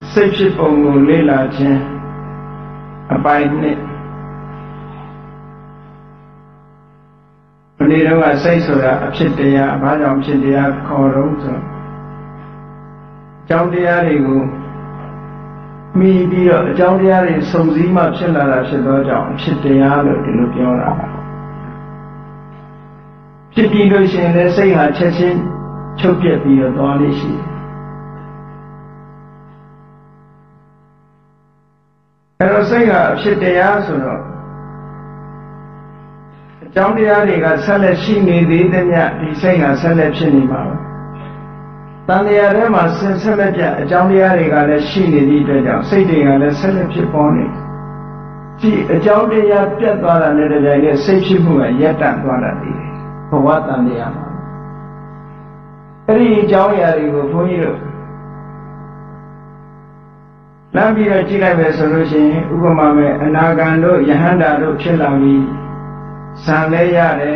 စိတ်ဖြစ်ပုံကိုလေ့လာခြင်းအပိုင်းနဲ့ဒီတော့စိတ်ဆိုတာအဖြစ်တရားဘာကြောင့်ဖြစ်တရားခေါ်တော့ဆိုအကြောင်းတရားတွေကိုမိပြီးတော့အကြောင်းတရားတွေစုံစည်းမှဖြစ်လာတာဖြစ်သောကြောင့်အဖြစ်တရားလို့ဒီလိုပြောတာဖြစ်ပြီးလို့ရှိရင်လည်းစိတ်ဟာချက်ချင်းချုပ်ပြက်ပြီးတော့သွားလိမ့်ရှိအဲ့တော့စိတ်ကအဖြစ်တရားဆိုတော့အကြောင်းတရားတွေကဆက်လက်ရှိနေသေးသမျှဒီစိတ်ကဆက်လက်ဖြစ်နေမှာပဲတန်တရားထဲမှာဆက်လက်ပြအကြောင်းတရားတွေကလည်းရှိနေသည့်အတွက်ကြောင့်စိတ်တွေကလည်းဆက်လက်ဖြစ်ပေါ်နေဒီအကြောင်းတရားပြတ်သွားတာနဲ့တပြိုင်တည်းစိတ်ဖြစ်မှုကရပ်တန့်သွားတတ်တယ်ဘဝတန်တရားမှာအဲ့ဒီအကြောင်းအရာတွေကိုဘုန်းကြီးတို့လမ်းပြီးတော့ကြည့်လိုက်ပဲဆိုလို့ရှိရင်ဥပမာမဲ့အနာဂံတို့ယဟန္တာတို့ဖြစ်လာပြီးဇံလဲရတယ်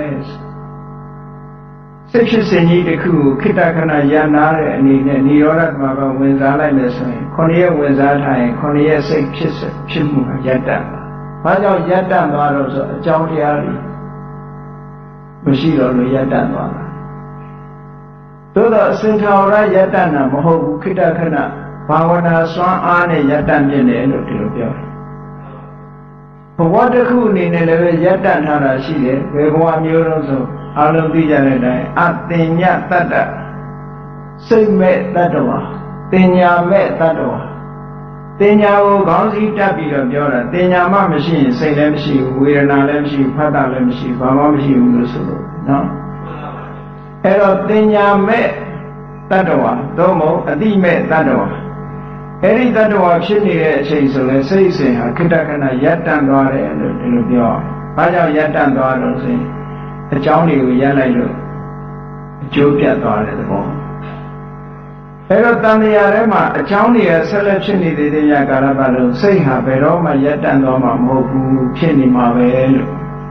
စိတ်ဖြစ်စဉ်ကြီးတစ်ခုကိုခိတ္တခဏရနာတဲ့အနေနဲ့និရောဓသမဘာဝင်စားလိုက်မယ်ဆိုရင်9ရက်ဝင်စားထားရင်9ရက်စိတ်ဖြစ်မှုကရပ်တန့်တာ။ဘာကြောင့်ရပ်တန့်သွားတော့ဆိုအကြောင်းတရားတွေမရှိတော့လို့ရပ်တန့်သွားတာ။သို့တော့အစင်ထာဝရရပ်တန့်တာမဟုတ်ဘူးခိတ္တခဏဘာဝနာစွမ်းအားနဲ့ရပ်တန့်ပြတယ်လို့ဒီလိုပြောတယ်။ဘဝတစ်ခုအနေနဲ့လည်းပဲရပ်တန့်ထားတာရှိတယ်။ဘယ်ဘဝမျိုးတော့ဆိုအလုံးသိကြတဲ့အတိုင်းအတင်ညတတ္တစိတ်မဲ့တတ္တဝါတင်ညာမဲ့တတ္တဝါတင်ညာကိုခေါင်းစည်းတက်ပြီးတော့ပြောတာတင်ညာမှမရှိရင်စိတ်လည်းမရှိဘူးဝေဒနာလည်းမရှိဘူးဖတ်တာလည်းမရှိဘူးဘာမှမရှိဘူးလို့ဆိုလို့နော်အဲ့တော့တင်ညာမဲ့တတ္တဝါသို့မဟုတ်အတိမဲ့တတ္တဝါအဲ့ဒီတတ္တဝါဖြစ်နေတဲ့အချိန်ဆိုရင်စိတ်စဉ်ဟာခိတ္တခဏရပ်တန့်သွားတယ်လို့ဒီလိုပြောဘာကြောင့်ရပ်တန့်သွားလို့ဆိုရင်အကြောင်းတွေကိုရလိုက်လို့အကျိုးပြတ်သွားတဲ့သဘောအဲတော့တန်တရားထဲမှာအကြောင်းတွေကဆက်လက်ဖြစ်နေသေးတဲ့ကာလပတ်လုံးစိတ်ဟာဘယ်တော့မှရပ်တန့်သွားမှာမဟုတ်ဘူးဖြစ်နေမှာပဲလို့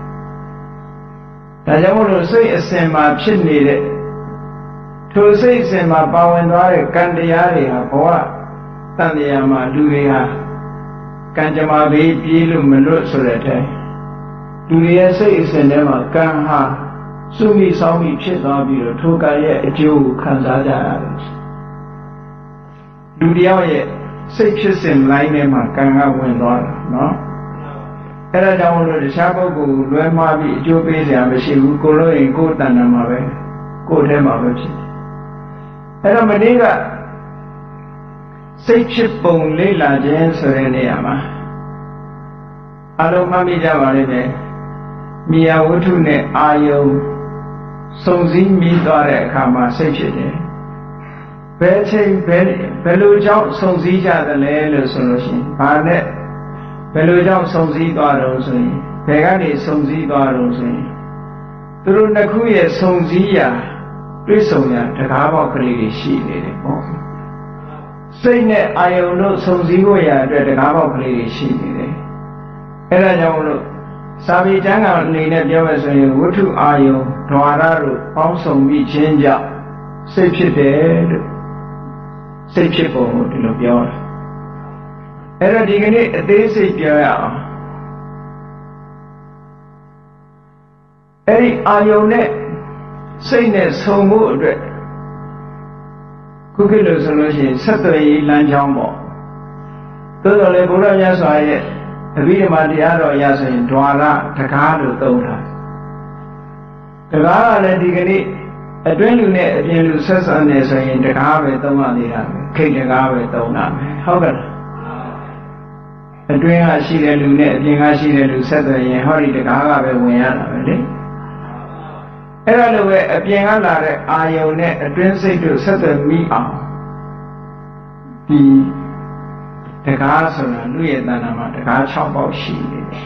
ဒါကြောင့်မို့လို့စိတ်အစဉ်မှာဖြစ်နေတဲ့ထိုစိတ်အစဉ်မှာပါဝင်သွားတဲ့ကံတရားတွေဟာဘဝတန်တရားမှာလူတွေဟာကံကြမ္မာဘေးပြေးလို့မလွတ်ဆိုတဲ့အတိုင်းလူရဲ့စိတ်အစဉ်ထဲမှာကံဟာစုမိဆောင်မိဖြစ်သွားပြီးတော့ထိုကံရဲ့အကျိုးကိုခံစားကြရတယ်လူတယောက်ရဲ့စိတ်ဖြစ်စဉ်လိုင်းထဲမှာကံကဝင်သွားတာနော်အဲဒါကြောင့်လို့တခြားပုဂ္ဂိုလ်လွဲမှားပြီးအကျိုးပေးစရာမရှိဘူးကိုလို့ရင်ကိုယ်တဏ္ဍာမှာပဲကိုယ်ထဲမှာပဲဖြစ်အဲတော့မနေ့ကစိတ်ဖြစ်ပုံလေ့လာခြင်းဆိုတဲ့နေရာမှာအလုံးမှတ်မိကြပါလိမ့်မယ်မြာဝတ္ထုနဲ့အာယုံစုံစည်းမိသွားတဲ့အခါမှာစိတ်ဖြစ်တယ်ဘယ်ချိန်ဘယ်လိုကြောင့်စုံစည်းကြသလဲလို့ဆိုလို့ရှိရင်ဘာနဲ့ဘယ်လိုကြောင့်စုံစည်းသွားတော့ဆိုရင်ဘယ်ကနေစုံစည်းသွားတော့ဆိုရင်သူတို့နှစ်ခုရဲ့စုံစည်းရာတွေ့ဆုံရာတကားပေါက်ကလေးတွေရှိနေတယ်ပေါ့စိတ်နဲ့အာယုံတို့စုံစည်းဖို့ရာအတွက်တကားပေါက်ကလေးတွေရှိနေတယ်အဲဒါကြောင့်မလို့စာပေကျမ်းဂန်အနေနဲ့ပြောမယ်ဆိုရင်ဝတ္ထုအာယုံဓဝါရတို့ပေါင်းစုံပြီးခြင်းကြောင့်စိတ်ဖြစ်တယ်လို့စိတ်ဖြစ်ပုံကိုဒီလိုပြောတာအဲ့တော့ဒီကနေ့အသေးစိတ်ပြောရအောင်အဲ့ဒီအာယုံနဲ့စိတ်နဲ့ဆုံဖို့အတွက်ခုခေတ်လို့ဆိုလို့ရှိရင်ဆက်သွယ်ရေးလမ်းကြောင်းပေါ့သို့တော်လည်းဘုရားမြတ်စွာရဲ့အဘိဓမ္မာတရားတော်ရဆိုရင်ဓဝါရတကားလို့သုံးတာတကားကလည်းဒီကနေ့အတွင်းလူနဲ့အပြင်လူဆက်ဆံနေဆိုရင်တကားပဲသုံးရသေးတာပဲခိတ်တကားပဲသုံးတာပဲဟုတ်ကဲ့အတွင်းကရှိတဲ့လူနဲ့အပြင်ကရှိတဲ့လူဆက်သွယ်ရင်ဟောဒီတကားကပဲဝင်ရတာပဲလေအဲ့ဒါလိုပဲအပြင်ကလာတဲ့အာယုံနဲ့အတွင်းစိတ်တို့ဆက်သွယ်မိအောင်ဒီတကားဆိုတာလူရဲ့တဏ္ဍာမှာတကား6ပေါက်ရှိနေတယ်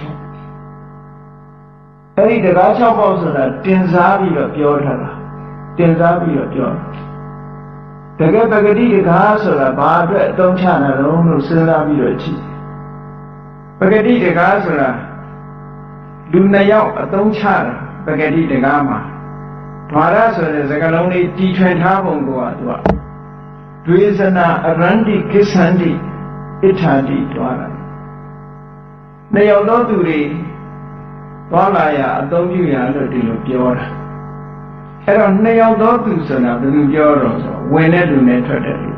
အဲဒီတကား6ပေါက်ဆိုတာတင်စားပြီးတော့ပြောထားတာတင်စားပြီးတော့ပြောတကယ်ပဂတိတကားဆိုတာဘာအတွက်အသုံးချတာလဲလို့စဉ်းစားပြီးတော့ကြည့်ပဂတိတကားဆိုတာလူ2ယောက်အသုံးချတာပဂတိတကားမှာဓဝါရဆိုတဲ့စကားလုံးလေးတီထွင်ထားပုံကသူကဒွေဇနာအရန္တိကိစ္ဆန္တိ Ithati Dwara. Nay of those three, Dwalaya, Adonia, Lodilu Piora. I don't nay of those two son of the Piora, when I do not try to.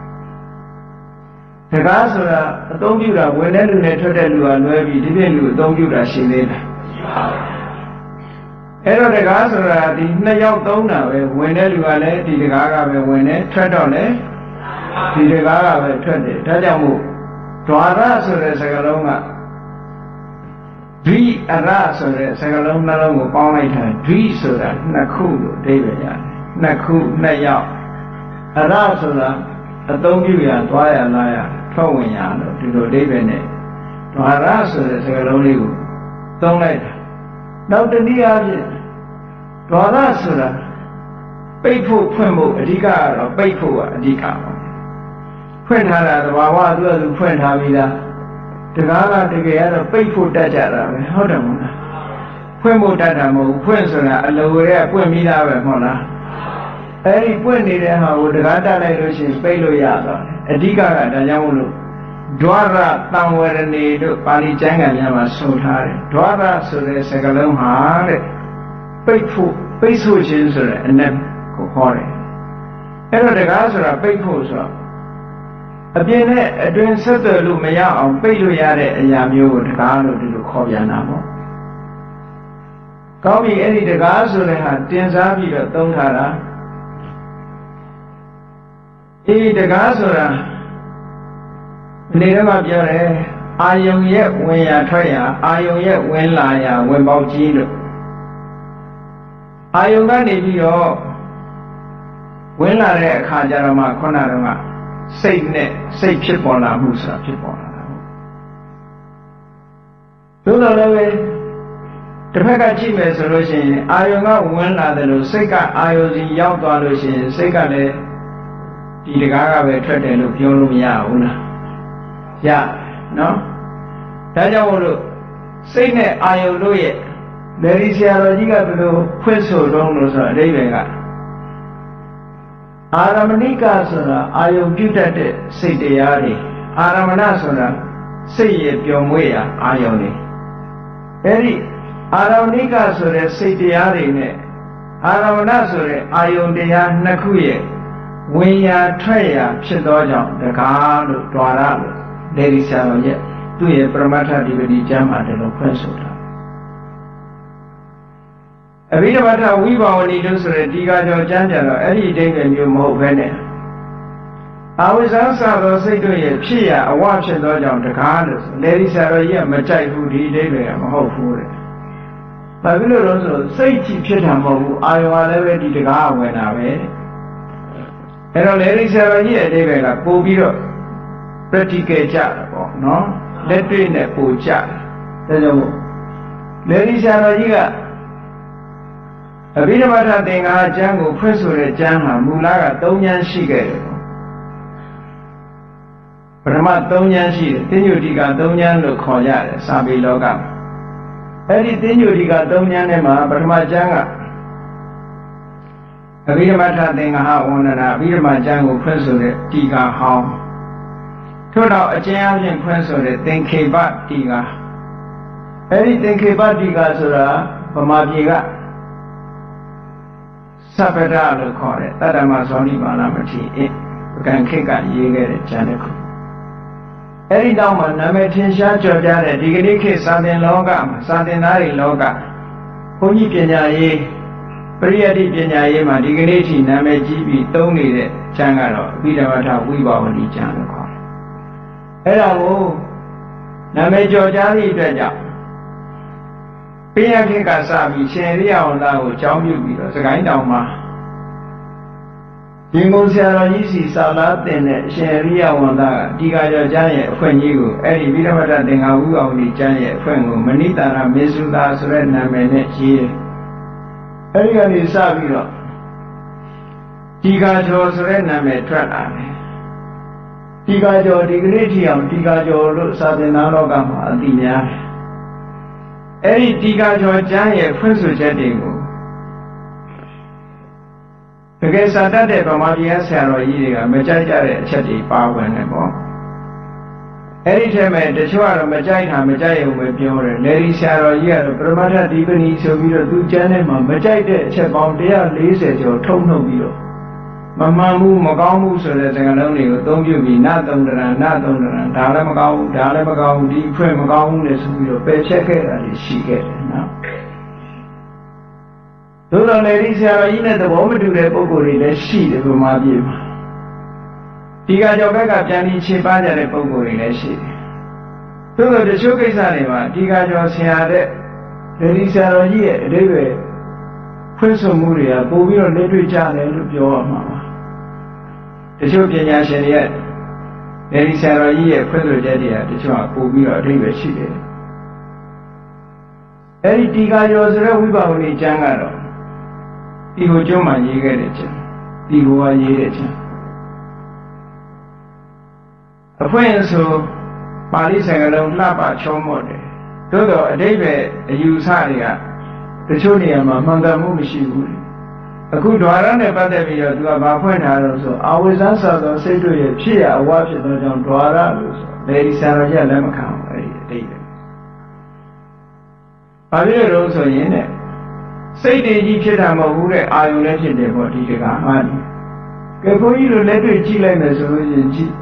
The Gasura, Adonura, when I do not try to do and where we didn't do, don't you rush in it. Ero the Gasura, the Nayok Dona, when I do a lady, the Gaga, when I tread on it, the Gaga, tread, Tajamu, Tuara, so the Sagaloma. Dri Ara, so the Sagaloma, Palmita, Dri, so that Naku, David, Naku, Naya, Ara, so that Adonguya, Dwaya, Laya, Towanya, to do David, Tuara, so the Sagaloni, don't let. Now the Nia Dwara Sura Payful Pumbo Adiga or Payful Adiga. Quentara, the Wawa, the Quentavida, the Gala, the Gayana, Payful Dajara, Hodamuna, Pumbo Dadamo, Quensona, Aloe, Pumida, Mona. Any Pundi, how the Gata Nation, Palo Yada, Adiga, the Yamulu. Dwara Tamware need Pali Janga Yama Sotari. Dwara so the Sagalum hard, Payful Jinsur and then Kohore. Ero the Gazara Payful. A Biene, a doing Sata Lumaya on Payluare and Yamu, the Galo to Koyanamo. Call me any the Gazara had Tenzabi, don't Hara. E the Gazara. Never Biore, I young yet when ya try, I young yet when lie, when Baujino. I young Navio when I read Kajarama Konarama, say net, say Chipona, Musa Chipona. Do not know the Pekachi resolution, I young when I the Seka, I was in Yao Seka, the Gaga treated of Yolumia. Yeah, no? Tajawolo, say net, I will do it. There is a logica to Quinso Donos or Devega. Aramanica, I will do that, say the Yari. Aramanasona, say it your way, I only. Very Aramanica, so that say the Yari. Aramanasore, I only Nakuye. When ya try Chidoja, the car, Dwara. There is a yet to a Pramata Dividi Jam at the Loquensota. A bit about how we were needles or a Digajo Janjano any day when you move Vene. I was answered say to you, Chia, a watch and dodge on the carders. There is a year, Machai food, he did a whole food. But we also say Chitamo, I was already the guy when I read. And there is a year, they were like Bobiro. Pretty gay chat, no? Let me in a poor chat. Ladies and a bit about a thing I jangle, Principal Jama, Mulaga, Donyan Shigay. Brahma Donyan Shi, then you dig a Donyan look Koya, Sabi Loga. Anything you dig a Donyan Emma, Brahma Janga. A bit about a thing I have one and a bit of my jangle, Principal Tiga Home. Turn out a champion principle, think about Tiga. Anything about Tiga Sura, Pamabiga Sapeda, call it, that I must only Banamati, can kick at you get it, Janico. Any down, Namatin Shaja, Dignity, Sunday Loga, Sunday Night Loga, Pony Pinya, Priadi Pinya, my dignity, Namaji, don't need it, Changaro, Vidamata, we were only Janico. Hello, Name Georgiani Deja. Pia Kikasabi, Sheria on Lao, Chow you because a kind of ma. Jingosia easy salad and Sheria on that, Diga Georgiani, when you, Eddie Vidamata Denga, only Giant, when Manita, Misuda, Serena, Menechi. Elian is Savio. Diga Serena, Metrana. Tigajo dignity of Tigajo Sadanogam, Adina. Any Tigajo Giant, Prince Jetting. Because I did from Maria Sarah, Majaja, Chetty, Power and more. အဲ့ဒီထဲမှာတချို့ကတော့မကြိုက်တာမကြိုက်ရုံပဲပြောတယ်လေဒီဆရာတော်ကြီးကတော့ပရမတ္ထဒီပဏီဆိုပြီးတော့သူကျမ်းထဲမှာမကြိုက်တဲ့အချက်ပေါင်း140ကျော်ထုတ်နှုတ်ပြီးတော့မမှန်ဘူးမကောင်းဘူးဆိုတဲ့စကားလုံးတွေကိုအသုံးပြုပြီးနသုံးတရံနသုံးတရံဒါလည်းမကောင်းဘူးဒါလည်းမကောင်းဘူးဒီအဖွင့်မကောင်းဘူးလေဆိုပြီးတော့ပယ်ဖြတ်ခဲ့တာရှိခဲ့တယ်နော်သို့တော်လေဒီဆရာတော်ကြီးနဲ့သဘောမတူတဲ့ပုဂ္ဂိုလ်တွေလည်းရှိတယ်ဗမာပြည်မှာဒီကကြောဘက်ကပြန်ပြီးခြေပါကြတဲ့ပုဂ္ဂိုလ်တွေလည်းရှိတယ်။သို့သောတချို့ကိစ္စတွေမှာဒီကကြောဆရာတဲ့လေဒီဆရာတော်ကြီးရဲ့အဓိပ္ပာယ်ဖွင့်ဆိုမှုတွေကပို့ပြီးတော့လက်တွေ့ကြတယ်လို့ပြောရမှာပါ။တချို့ပညာရှင်တွေရဲ့လေဒီဆရာတော်ကြီးရဲ့ဖွင့်ဆိုချက်တွေကတချို့ကပို့ပြီးတော့အဓိပ္ပာယ်ရှိတယ်။အဲဒီဒီကကြောဆိုတဲ့ဝိပါဝဏီကျမ်းကတော့ဒီကိုကျွန်းမှရေးခဲ့တဲ့ကျမ်းဒီကိုကရေးတဲ့ကျမ်းအဖွင့်ဆိုပါဠိစကားလုံးလှပချောမော့တယ်သို့တော့အဓိပ္ပာယ်အယူဆတွေကတချို့နေရာမှာမှန်ကန်မှုမရှိဘူးအခုဓဝရနဲ့ပတ်သက်ပြီးတော့သူကဘာဖွင့်ထားတော့ဆိုအာဝိဇ္ဇဆသောစိတ်တို့ရဲ့ဖြစ်ရအဝဖြစ်သောကြောင့်ဓဝရလို့ဆိုလေဒီဆရာတော်ကြီးလည်းမခံဘူးအဲ့ဒီအဓိပ္ပာယ်ဘာဖြစ်လို့ဆိုရင်တဲ့စိတ်တည်ကြီးဖြစ်တာမဟုတ်ဘူးတဲ့အာယုန်လည်းဖြစ်တယ်ပေါ့ဒီတကားမှန်တယ်ကဲဘုန်းကြီးတို့လက်တွေ့ကြည့်လိုက်မယ်ဆိုလို့ရင်ကြည့်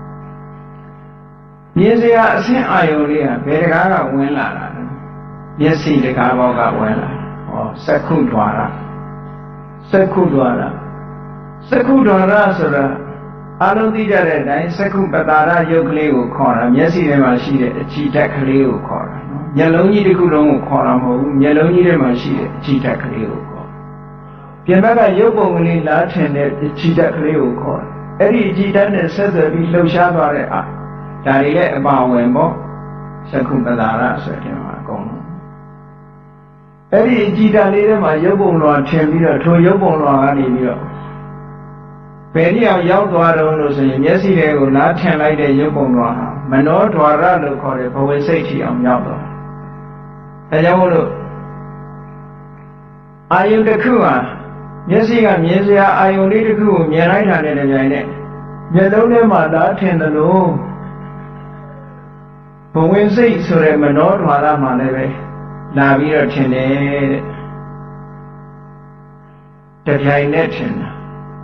မြင်စရာအဆင့်အာယုန်လေးကဘယ်တကားကဝင်လာတာလဲမျက်စိတကားဘောက်ကဝင်လာဟောစက္ခုဓဝရစက္ခုဓဝရစက္ခုဓဝရဆိုတာအလုံးသိကြတဲ့အတိုင်းစက္ခုပတာရယုတ်ကလေးကိုခေါ်တာမျက်စိထဲမှာရှိတဲ့အကြည်ဓာတ်ကလေးကိုခေါ်တာနော်မျက်လုံးကြီးတစ်ခုလုံးကိုခေါ်တာမဟုတ်ဘူးမျက်လုံးကြီးထဲမှာရှိတဲ့အကြည်ဓာတ်ကလေးကိုခေါ်ပြင်ဘက်ကရုပ်ပုံကလေးလားထင်တဲ့အကြည်ဓာတ်ကလေးကိုခေါ်အဲ့ဒီအကြည်ဓာတ်နဲ့ဆက်သွယ်ပြီးလှုပ်ရှားသွားတဲ့ဒါတွေလည်းအပါဝင်ပေါ့စက္ခုပတာရဆိုတဲ့မှာအကုန်လုံးအဲ့ဒီအကြည်ဓာတ်လေးထဲမှာရုပ်ပုံလွှာထင်ပြီးတော့ထိုရုပ်ပုံလွှာကနေပြီးတော့ဘယ်နည်းအောင်ရောက်သွားတော့လို့ဆိုရင်မျက်စိတွေကိုလားထင်လိုက်တဲ့ရုပ်ပုံလွှာမနောဓဝရလို့ခေါ်တဲ့ဘဝစိတ်ထီအောင်ရောက်သွားဒါကြောင့်မို့လို့အာယုတစ်ခုဟာမျက်စိကမြင်စရာအာယုလေးတစ်ခုကိုမြင်လိုက်တာနဲ့တပြိုင်နက်မျက်လုံးထဲမှာလားထင်တယ်လို့ဘဝစိတ်ဆိုတဲ့မနောဓဝရမှာလည်းပဲလာပြီးတော့ထင်တယ်တဲ့တပြိုင်နက်ထင်တာ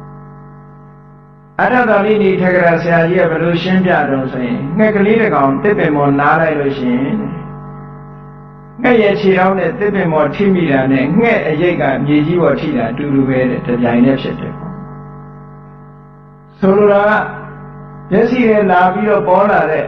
အထသာလိနိထကရာဆရာကြီးကဘယ်လိုရှင်းပြတော့ဆိုရင်ငှက်ကလေးတစ်ကောင်တစ်ပင်ပေါ်နားလိုက်လို့ရှိရင်ငှက်ရဲ့ခြေထောက်နဲ့တစ်ပင်ပေါ်ထိမိတာနဲ့ငှက်အရိပ်ကမြေကြီးပေါ်ထိတာအတူတူပဲတဲ့တပြိုင်နက်ဖြစ်တယ်ပေါ့ဆိုလိုတာကမျက်စိနဲ့လာပြီးတော့ပေါ်လာတဲ့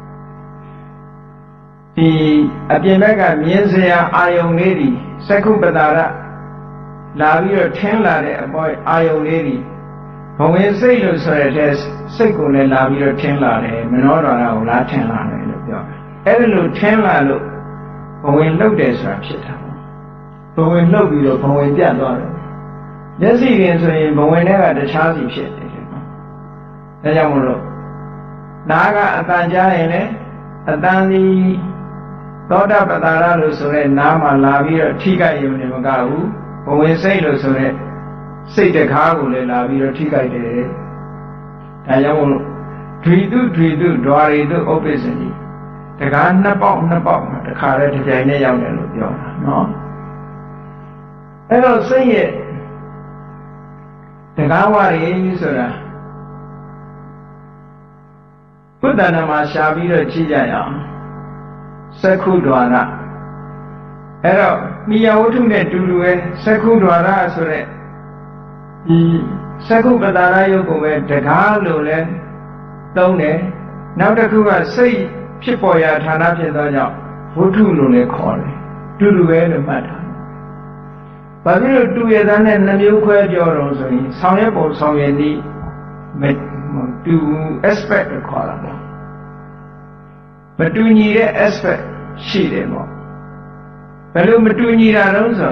ဒီအပြင်ဘက်ကမြင်စရာအာယုန်လေးတွေစက္ခုပတာရလာပြီးတော့ထင်းလာတဲ့အပေါ်အာယုန်လေးတွေဘဝင်စိတ်လို့ဆိုရတဲ့စိတ်ကိုလည်းလာပြီးတော့ထင်းလာတယ်မနောဓဝရကိုလာထင်းလာတယ်လို့ပြောတယ်အဲ့ဒါလို့ထင်းလာလို့ဘဝင်လှုပ်တယ်ဆိုတာဖြစ်တာဘဝင်လှုပ်ပြီးတော့ဘဝင်ပြတ်သွားတယ်မျက်စိရင်ဆိုရင်ဘဝင်ထဲကတခြားစီဖြစ်တယ်နော်ဒါကြောင့်မို့လို့နားကအတန်ကြားရင်လည်းအတန်ဒီသောတာပတ္တာရလို့ဆိုတဲ့နားမှာလာပြီးတော့ထိခိုက်ရုံနဲ့မကဘူးဘဝင်စိတ်လို့ဆိုတဲ့စိတ်တကားကိုလည်းလာပြီးတော့ထိခိုက်တယ်ဒါကြောင့်မို့လို့ဒွေတုဒွေတုဓွာရီတုဥပ္ပစ္စတိတကားနှစ်ပေါက်မှာတခါတည်းတစ်ကြိမ်နဲ့ရောက်တယ်လို့ပြောတာနော်အဲ့တော့စိတ်ရဲ့တကားဝရီဆိုတာဘုဒ္ဓနာမှာရှားပြီးတော့ကြည့်ကြရအောင်စက္ခုဓဝရအဲ့တော့မိယဝတ္ထုနဲ့တူတူပဲစက္ခုဓဝရဆိုတဲ့ဒီစက္ခုပတာရယုတ်ကိုပဲတကားလို့လဲသုံးတယ်နောက်တစ်ခုကစိတ်ဖြစ်ပေါ်ရာဌာနဖြစ်သောကြောင့်ဝတ္ထုလို့လည်းခေါ်တယ်တူတူပဲလို့မှတ်ထားဘာဖြစ်လို့တူရတဲ့နဲ့နှမျိုးခွဲပြောတော့ဆိုရင်ဆောင်ရွက်ပုံဆောင်ရွက်နည်းတူ aspect ကိုခေါ်တာပေါ့မတူညီတဲ့ aspect ရှိတယ်ပေါ့ဘယ်လိုမတူညီတာလဲဆို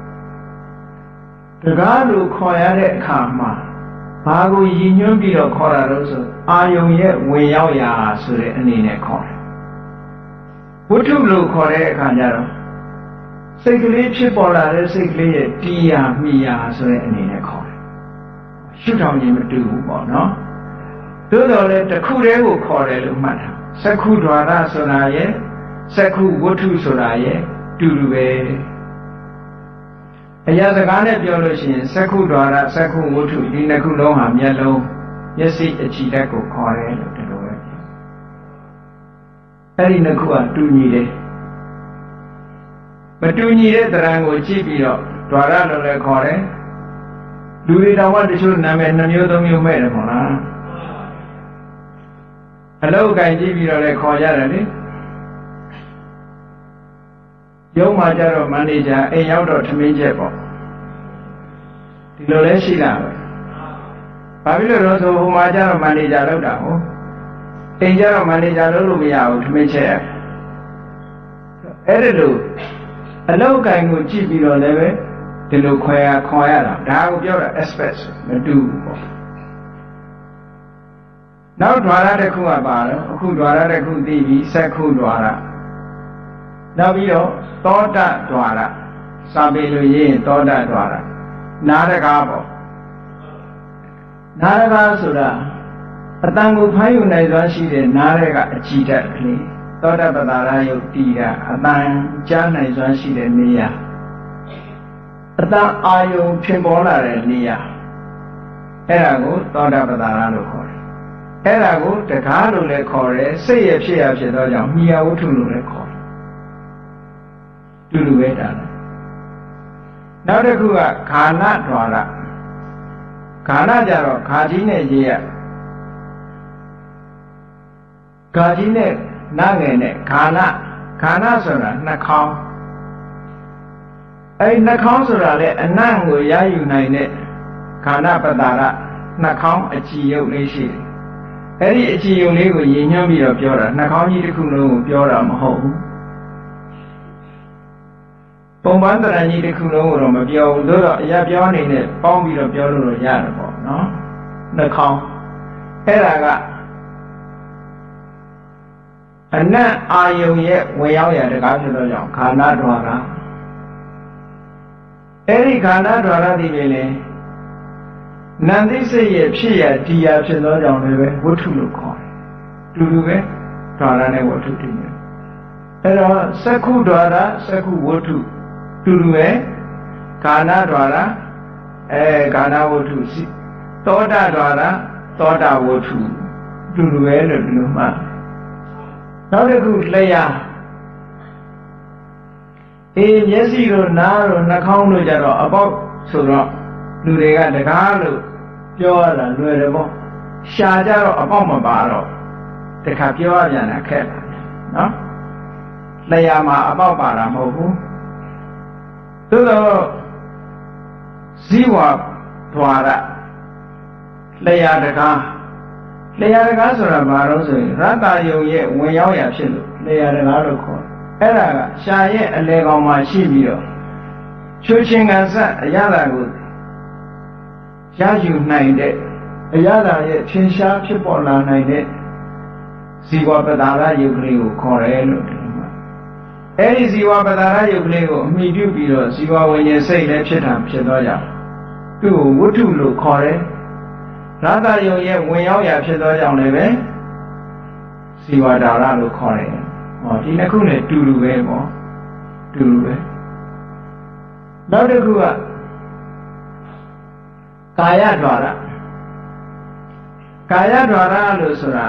တကားလို့ခေါ်ရတဲ့အခါမှာဘာကိုရည်ညွှန်းပြီးတော့ခေါ်တာလဲဆိုအာယုံရဲ့ဝင်ရောက်ရာဆိုတဲ့အနေနဲ့ခေါ်တယ်ဝတ္ထုလို့ခေါ်တဲ့အခါကျတော့စိတ်ကလေးဖြစ်ပေါ်လာတဲ့စိတ်ကလေးရဲ့တီးရာမိရာဆိုတဲ့အနေနဲ့ခေါ်တယ်ရှုထောင်ခြင်းမတူဘူးပေါ့နော်သို့တော်လည်းတစ်ခုတည်းကိုခေါ်တယ်လို့မှတ်တာစက္ခုဒွါရဆိုတာရဲ့စက္ခုဝတ္ထုဆိုတာရဲ့တူတူပဲအရာစကားနဲ့ပြောလို့ရှိရင်စက္ခုဒွါရစက္ခုဝတ္ထုဒီနှစ်ခုလုံးဟာမျက်လုံးမျက်စိအကြည့်ဓာတ်ကိုခေါ်တယ်လို့ဒီလိုပဲအဲ့ဒီနှစ်ခုကတူညီတယ်မတူညီတဲ့တရံကိုကြည့်ပြီးတော့ဒွါရလို့လည်းခေါ်တယ်လူတွေတောင်မှတချို့နာမည်2မျိုး3မျိုးမဲ့တယ်ခေါ်လားအလောက်ကိုင်ကြည့်ပြီးတော့လည်းခေါ်ကြတယ်လေရုံးမှာကြတော့မန်နေဂျာအိမ်ရောက်တော့ထမင်းချက်ပေါ့ဒီလိုလဲရှိတာပဲဘာဖြစ်လို့လဲဆိုဟိုမှာကြတော့မန်နေဂျာလောက်တာဟုတ်အိမ်ကြတော့မန်နေဂျာလုပ်လို့မရဘူးထမင်းချက်အဲ့ဒါလို့အလောက်ကိုင်ကိုကြည့်ပြီးတော့လည်းပဲဒီလိုခေါ်ရတာဒါကိုပြောတာ aspect မတူဘူးပေါ့နောက်ဓာရတစ်ခုကပါတော့အခုဓာရတစ်ခုသိပြီစက္ခုဓာရနောက်ပြီးတော့သောတဓာရစာပေလို့ရေးရင်သောတဓာရနာရကားပေါ့နာရကားဆိုတာအတန်ကိုဖမ်းယူနိုင်စွမ်းရှိတဲ့နားရဲကအကြည်ဓာတ်ကလေးသောတပတ္တာရယုတ်တီတာအတန်ကြားနိုင်စွမ်းရှိတဲ့နေရာအတန်အာယုံဖြစ်ပေါ်လာတဲ့နေရာအဲ့ဒါကိုသောတပတ္တာရလို့ခေါ်တယ်အဲ့ဒါကိုတကားလို့လည်းခေါ်တယ်စိတ်ရဖြစ်ရဖြစ်သောကြောင့်မိယာဝတ္ထုလို့လည်းခေါ်တယ်တူတူပဲတာလေနောက်တစ်ခုကခာနဓာရခာနကြတော့ခါကြီးနဲ့ရေးရခါကြီးနဲ့နားငယ်နဲ့ခာနဆိုတာနှာခေါင်းအဲ့နှာခေါင်းဆိုတာလေအနံ့ကိုရယူနိုင်တဲ့ခာနပတ္တာရနှာခေါင်းအကြည်ရုပ်လေးရှိတယ်အဲ့ဒီအကြည်ရုပ်လေးကိုရည်ညွှန်းပြီးတော့ပြောတာနှာခေါင်းကြီးတစ်ခုလုံးကိုပြောတာမဟုတ်ဘူးပုံပန်းတရံကြီးတစ်ခုလုံးကိုတော့မပြောဘူးသို့တော့အရာပြောအနေနဲ့ပေါင်းပြီးတော့ပြောလို့ရတယ်ပေါ့နော်နှာခေါင်းအဲ့ဒါကအနတ်အာယုံရဲ့ဝင်ရောက်ရတကားဖြစ်သောကြောင့်ခန္ဓာဓာရအဲ့ဒီခန္ဓာဓာရဒီလေနန္တိစိတ်ရဲ့ဖြစ်ရဒီရဖြစ်သောကြောင့်လည်းပဲဝတ္ထုလို့ခေါ်တယ်တူတူပဲဓာရနဲ့ဝတ္ထုတည်တယ်အဲ့တော့စက္ခုဓာရစက္ခုဝတ္ထုတူတူပဲခန္ဓာဓာရခန္ဓာဝတ္ထုစီသောတာဓာရသောတာဝတ္ထုတူတူပဲလို့ဒီလိုမှနောက်တစ်ခုလျှာမျက်စိတို့နားတို့နှာခေါင်းတို့ကြတော့အပေါက်ဆိုတော့လူတွေကတကားလို့ပြောရတာလွယ်တယ်ပေါ့ရှာကြတော့အပေါက်မပါတော့တခါပြောရပြန်တာခက်ပါနော်လျှာမှာအပေါက်ပါတာမဟုတ်ဘူးသို့တော့ဇီဝဓာရလျှာတကားလျှာတကားဆိုတာဘာလို့ဆိုရင်ရတ္တယုံရဲ့ဝင်ရောက်ရာဖြစ်လို့လျှာတကားလို့ခေါ်တယ်အဲ့ဒါကရှာရဲ့အလေကောင်မှာရှိပြီးတော့ချိုးချင်းကန်ဆက်အရသာကိုရယူနိုင်တဲ့အရသာရဲ့ထင်ရှားဖြစ်ပေါ်လာနိုင်တဲ့ဇီဝပတ္တာရယုတ်ကလေးကိုခေါ်တယ်လို့ဒီမှာအဲ့ဒီဇီဝပတ္တာရယုတ်ကလေးကိုအမိပြုပြီးတော့ဇီဝဝိညာဉ်စိတ်လည်းဖြစ်သွားကြသူ့ကိုဝတ္ထုလို့ခေါ်တယ်ရတ္တယုံရဲ့ဝင်ရောက်ရာဖြစ်သောကြောင့်လည်းပဲဇီဝဓာရလို့ခေါ်တယ်ဟောဒီနှစ်ခုနဲ့တူတူပဲပေါ့တူတူပဲနောက်တစ်ခုကကာယဓာရကာယဓာရလို့ဆိုတာ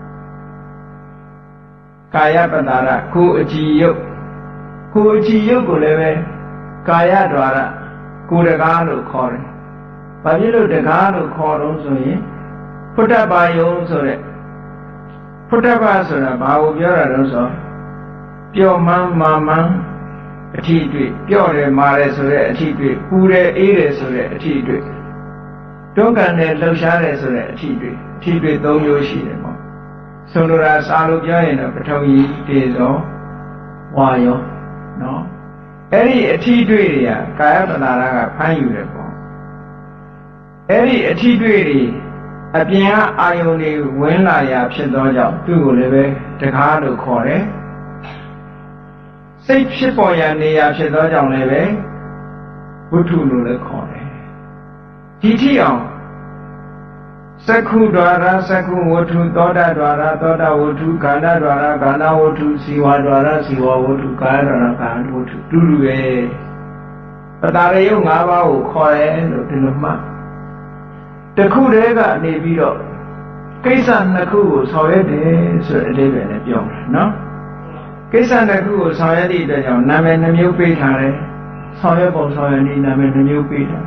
ကာယပတ္တာရကိုယ်အကြည်ယုတ်ကိုယ်အကြည်ယုတ်ကိုလည်းပဲကာယဓာရကိုယ်တကားလို့ခေါ်တယ်ဘာဖြစ်လို့တကားလို့ခေါ်တော့ဆိုရင်ဖုဒ္ဓဘာယုံဆိုတဲ့ဖုဒ္ဓဘာဆိုတာဘာကိုပြောတာလဲဆိုပျော့မှန်းမာမှန်းအထီးတွေ့ပျော့တယ်မာတယ်ဆိုတဲ့အထီးတွေ့ပူတယ်အေးတယ်ဆိုတဲ့အထီးတွေ့တွန်းကန်တယ်လှုပ်ရှားတယ်ဆိုတဲ့အထီးတွေ့3မျိုးရှိတယ်ပေါ့ဆိုလိုတာစာလို့ပြောရင်တော့ပထဝီတေဇောဝါယောနော်အဲ့ဒီအထီးတွေ့တွေကကာယပတ္တာရကဖမ်းယူတယ်ပေါ့အဲ့ဒီအထီးတွေ့တွေအပြင်ကအာယုန်တွေဝင်လာရာဖြစ်သောကြောင့်သူ့ကိုလည်းပဲတကားလို့ခေါ်တယ်စိတ်ဖြစ်ပေါ်ရာနေရာဖြစ်သောကြောင့်လည်းပဲဝတ္ထုလို့လည်းခေါ်တယ်ဒီထိအောင် Sakhu dwara sakhu watu toda dwara toda watu gana dwara gana watu siwa dwara siwa watu kaya dwara kaya watu dulu Patarayo ngaba ho khoye lo dinuma Takhu dega ne pi do Kaisa nakhu ko saw yade so adebe ne pyaw no Kaisa nakhu ko saw yadeအတွက်ကြောင့်နာမည်နှမျိုးပေးထားတယ်ဆောင်ရွက်ပုံဆောင်ရွက်နည်းနာမည်နှမျိုးပေးထား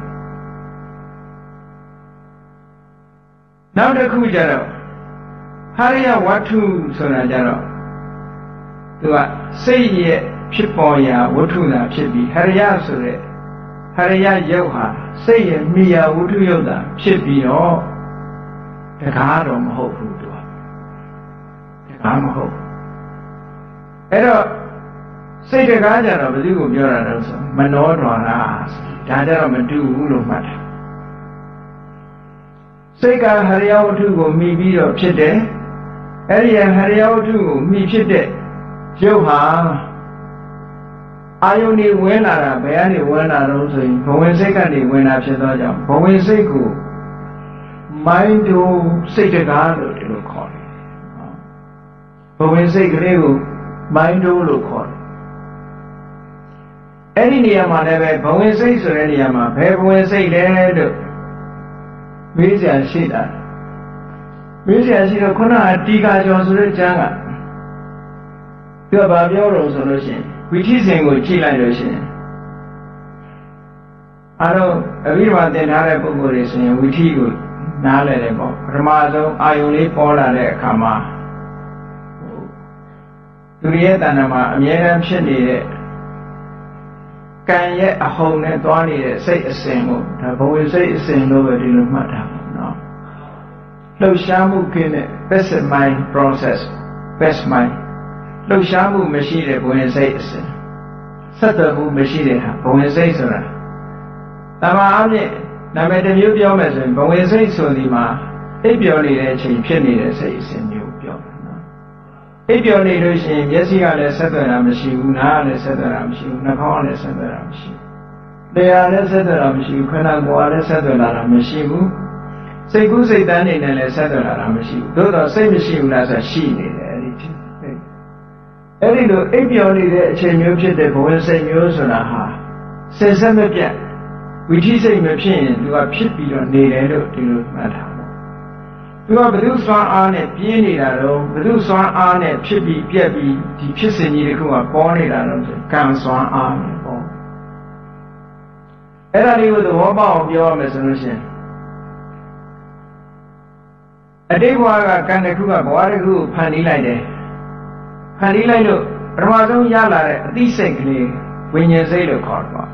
နောက်တစ်ခုကျတော့ဟာရယဝတ္ထုဆိုတာကျတော့သူကစိတ်ရဲ့ဖြစ်ပေါ်ရာဝတ္ထုသာဖြစ်ပြီးဟာရယဆိုတဲ့ဟာရယရုပ်ဟာစိတ်ရဲ့မိယာဝတ္ထုရုပ်သာဖြစ်ပြီးတော့တကားတော့မဟုတ်ဘူးသူကတကားမဟုတ်အဲ့တော့စိတ်တကားကြတော့ဘယ်သူကိုပြောတာလဲဆိုမနောဒွါရဒါကြတော့မတူဘူးလို့မှတ်တယ်စိတ်ကဟရိယဝတ္ထုကိုမိပြီးတော့ဖြစ်တယ်အဲ့ဒီဟရိယဝတ္ထုကိုမိဖြစ်တဲ့ရုပ်ဟာအာယုန်နေဝင်လာတာဘယ်ကနေဝင်လာတော့ဆိုရင်ဘဝင်စိတ်ကနေဝင်လာဖြစ်သောကြောင့်ဘဝင်စိတ်ကိုမိုင်းတို့စိတ်တကားလို့ဒီလိုခေါ်တယ်ဘဝင်စိတ်ကလေးကိုမိုင်းတို့လို့ခေါ်တယ်အဲ့ဒီနေရာမှာလည်းပဲဘဝင်စိတ်ဆိုတဲ့နေရာမှာဘယ်ဘဝင်စိတ်လဲလို့မေးစရာရှိတာမေးစရာရှိတော့ခုနကတီကာကျော်ဆိုတဲ့ကျမ်းကသူကဘာပြောတော့ဆိုလို့ရှိရင်ဝိသိစဉ်ကိုကြည့်လိုက်လို့ရှိရင်အားလုံးအဘိဓမ္မာသင်ထားတဲ့ပုဂ္ဂိုလ်တွေဆိုရင်ဝိသိကိုနားလည်တယ်ပေါ့ပထမဆုံးအာယုန်လေးပေါ်လာတဲ့အခါမှာသူရဲ့တဏ္ဍာမှာအမြဲတမ်းဖြစ်နေတဲ့ကံရဲ့အဟုန်နဲ့သွားနေတဲ့စိတ်အစဉ်ကိုဒါဘဝစိတ်အစဉ်လို့ပဲဒီလိုမှတ်တာပေါ့နော်လှုပ်ရှားမှုကင်းတဲ့ passive mind process passive mind လှုပ်ရှားမှုမရှိတဲ့ဘဝစိတ်အစဉ်ဆက်သွယ်မှုမရှိတဲ့ဟာဘဝစိတ်ဆိုတာတမာအားဖြင့်နာမည်တစ်မျိုးပြောမယ်ဆိုရင်ဘဝစိတ်ဆိုဒီမှာအိပ်ပျော်နေတဲ့အချိန်ဖြစ်နေတဲ့စိတ်အစဉ်မျိုးပြောတာနော်အိပ်ပျော်နေလို့ရှိရင်မျက်စိကလည်းဆက်သွယ်တာမရှိဘူးနားကလည်းဆက်သွယ်တာမရှိဘူးနှာခေါင်းကလည်းဆက်သွယ်တာမရှိဘူးလျှာလည်းဆက်သွယ်တာမရှိဘူးခန္ဓာကိုယ်ကလည်းဆက်သွယ်လာတာမရှိဘူးစိတ်ကူးစိတ်တန်းနေနဲ့လည်းဆက်သွယ်လာတာမရှိဘူးသို့တော့စိတ်မရှိဘူးလားဆိုရှိနေတယ်အဲ့ဒီလိုအိပ်ပျော်နေတဲ့အချိန်မျိုးဖြစ်တဲ့ဘဝစိတ်မျိုးဆိုတာဟာစင်ဆက်မပြတ်ဝိသိစိတ်မဖြစ်ရင်သူကဖြစ်ပြီးတော့နေတယ်လို့ဒီလိုမှတ်ထားတယ်သူကဘု து စွမ်းအားနဲ့ပြင်းနေတာတော့ဘု து စွမ်းအားနဲ့ဖြစ်ပြီးပြက်ပြီးဒီဖြစ်စဉ်ကြီးတစ်ခုကပေါ်နေတာတော့ကံစွမ်းအားနဲ့ပေါ့အဲ့ဒါလေးကိုသဘောပေါက်အောင်ပြောရမယ်ဆိုလို့ရှိရင်အတိတ်ဘဝကကံတစ်ခုကဘဝတစ်ခုကိုဖန်တီးလိုက်တယ်ဖန်တီးလိုက်လို့ပထမဆုံးရလာတဲ့အသိစိတ်ကလေးဝိညာဉ်စိတ်လို့ခေါ်တယ်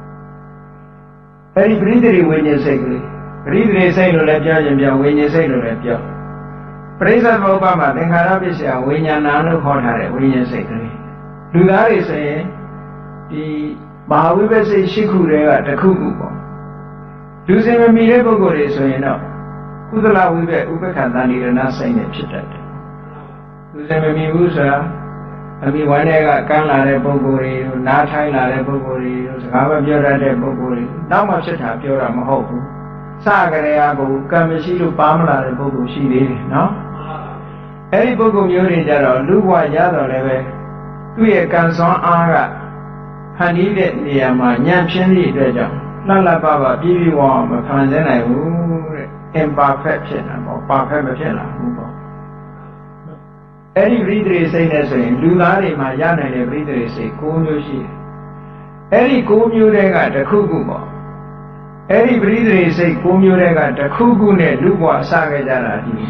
အဲ့ဒီပရိသေရိဝိညာဉ်စိတ်ကလေးပရိသေရိစိတ်လို့လည်းပြောရင်ပြောဝိညာဉ်စိတ်လို့လည်းပြောပရိစ္ဆေသမုပ္ပါမှာသင်္ခါရပစ္စယဝိညာဏလို့ခေါ်ထားတဲ့ဝိညာဉ်စိတ်ကလေးလူသားတွေဆိုရင်ဒီမဟာဝိပဿနာရှိခုတွေကတစ်ခုခုပေါ့လူစင်မမီတဲ့ပုဂ္ဂိုလ်တွေဆိုရင်တော့ကုသလဝိပ္ပဥပ္ပခန္တဏိရဏစိတ်နဲ့ဖြစ်တတ်တယ်လူစင်မမီဘူးဆိုတာအမိဝမ်းတွေကကမ်းလာတဲ့ပုဂ္ဂိုလ်တွေနားထိုင်းလာတဲ့ပုဂ္ဂိုလ်တွေစကားမပြောတတ်တဲ့ပုဂ္ဂိုလ်တွေနောက်မှဖြစ်တာပြောတာမဟုတ်ဘူးစကြရေအားကိုကံမရှိလို့ပါမလာတဲ့ပုဂ္ဂိုလ်ရှိသေးတယ်နော်အဲ့ဒီပုဂ္ဂိုလ်မျိုးတွေကြတော့လူဘဝရတော့လည်းပဲသူ့ရဲ့ကံစွမ်းအားကဖန်တီးတဲ့နေရာမှာညံ့ဖျင်းသည့်အတွက်ကြောင့်လှလှပပပြည့်ပြည့်ဝမဖန်ဆင်းနိုင်ဘူးတဲ့ imperfect ဖြစ်တာပေါ့ perfect မဖြစ်လာဘူးပေါ့အဲ့ဒီပရိသေစိတ်နဲ့ဆိုရင်လူသားတွေမှာရနိုင်တဲ့ပရိသေစိတ်9မျိုးရှိတယ်အဲ့ဒီ9မျိုးတွေကတစ်ခုခုပေါ့အဲ့ဒီပရိသေစိတ်9မျိုးတွေကတစ်ခုခုနဲ့လူဘဝအစခဲ့ကြတာဒီ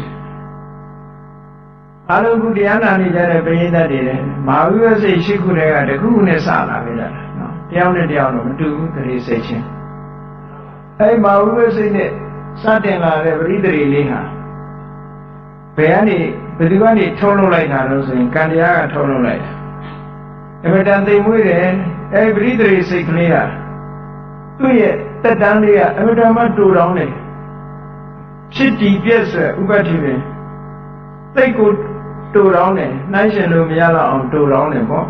အလုံးခုတရားနာနေကြတဲ့ပရိသတ်တွေလည်းမာဝိဝစိတ်ရှိခုတွေကတစ်ခုခုနဲ့စလာခဲ့ကြတာနော်တယောက်နဲ့တယောက်တော့မတူဘူးပရိစိတ်ချင်းအဲ့မာဝိဝစိတ်နဲ့စတင်လာတဲ့ပရိသေလေးဟာဘယ်ကနေဘယ်သူကနေထုတ်လုပ်လိုက်တာလို့ဆိုရင်ကံတရားကထုတ်လုပ်လိုက်တာအမတန်သိမ်မွေးတယ်အဲပရိသေစိတ်ကလေးကသူ့ရဲ့တက်တန်းလေးကအမတန်မှတူတောင်းတယ်ဖြစ်တည်ပြည့်စွာဥပ္ပတ္တိပင်သိတ်ကိုတူတောင်းတယ်နှိုင်းရှင်လို့မရတော့အောင်တူတောင်းတယ်ပေါ့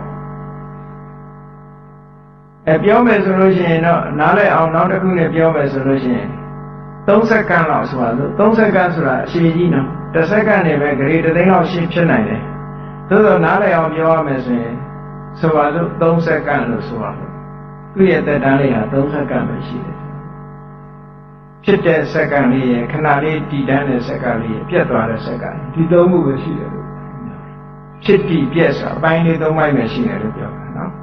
ပြောမယ်ဆိုလို့ရှိရင်တော့နားလည်အောင်နောက်တစ်ခုနဲ့ပြောမယ်ဆိုလို့ရှိရင် 3 second လောက်ဆိုတော့3 second ဆိုတာအရှိကြီးနော်1 second နဲ့ပဲ grade 3 လောက်ရှင်းဖြစ်နိုင်တယ်သို့သောနားလည်အောင်ပြောရမယ်ဆိုရင်ဆိုပါစို့3 second လို့ဆိုပါစို့သူ့ရဲ့သက်တမ်းလေးဟာ3 second ပဲရှိတယ်ဖြစ်တဲ့ second လေးရဲ့ခဏလေးတည်တန်းတဲ့ second လေးရဲ့ပြတ်သွားတဲ့ second ဒီ3ခုပဲရှိတယ်လို့ဖြစ်တည်ပြတ်ဆိုအပိုင်းလေး3ပိုင်းပဲရှိတယ်လို့ပြောတာနော်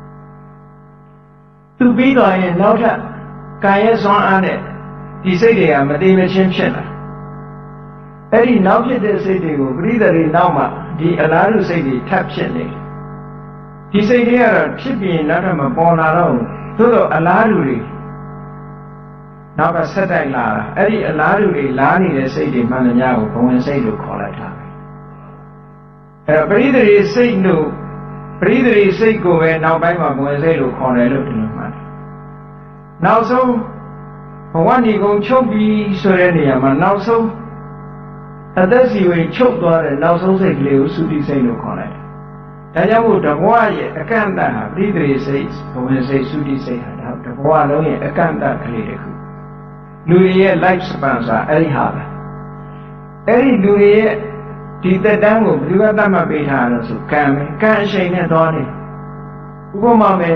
သူပြီးတော့ရင်နောက်ထပ်ကာယစွမ်းအားနဲ့ဒီစိတ်တွေကမတည်မချင်းဖြစ်လာအဲ့ဒီနောက်ဖြစ်တဲ့စိတ်တွေကိုပရိသေတွေနောက်မှဒီအလားတူစိတ်တွေထပ်ဖြစ်နေဒီစိတ်တွေကတော့ဖြစ်ပြီးနောက်ထပ်မပေါ်လာတော့ဘူးသို့တော့အလားတူတွေနောက်ကဆက်တိုက်လာတာအဲ့ဒီအလားတူတွေလာနေတဲ့စိတ်တွေမှန်သမျှကိုဘဝင်စိတ်လို့ခေါ်လိုက်တာပဲအဲ့တော့ပရိသေတွေစိတ်တို့ပရိသေတွေစိတ်ကိုပဲနောက်ပိုင်းမှာဘဝင်စိတ်လို့ခေါ်တယ်လို့ဒီလိုမှတ်တယ်နောက်ဆုံးဘဝဏီကုံချုပ်ပြီးဆိုတဲ့နေရာမှာနောက်ဆုံးအသက်စီဝင်ချုပ်သွားတဲ့နောက်ဆုံးစိတ်ကလေးကိုသုတိစိတ်လို့ခေါ်လိုက်တယ်ဒါကြောင့်မို့တဘဝရဲ့အကန့်အသတ်ဟာပရိသေစိတ်ဘဝင်စိတ်သုတိစိတ်ဟာဒါတဘဝလုံးရဲ့အကန့်အသတ်ကလေးတစ်ခုလူတွေရဲ့ life span ဆိုတာအဲ့ဒီဟာပဲအဲ့ဒီလူတွေရဲ့ဒီသက်တမ်းကိုဘယ်လိုသတ်မှတ်ပေးထားလဲဆိုကံပဲကံအရှိန်နဲ့သွားနေဥပမာပဲ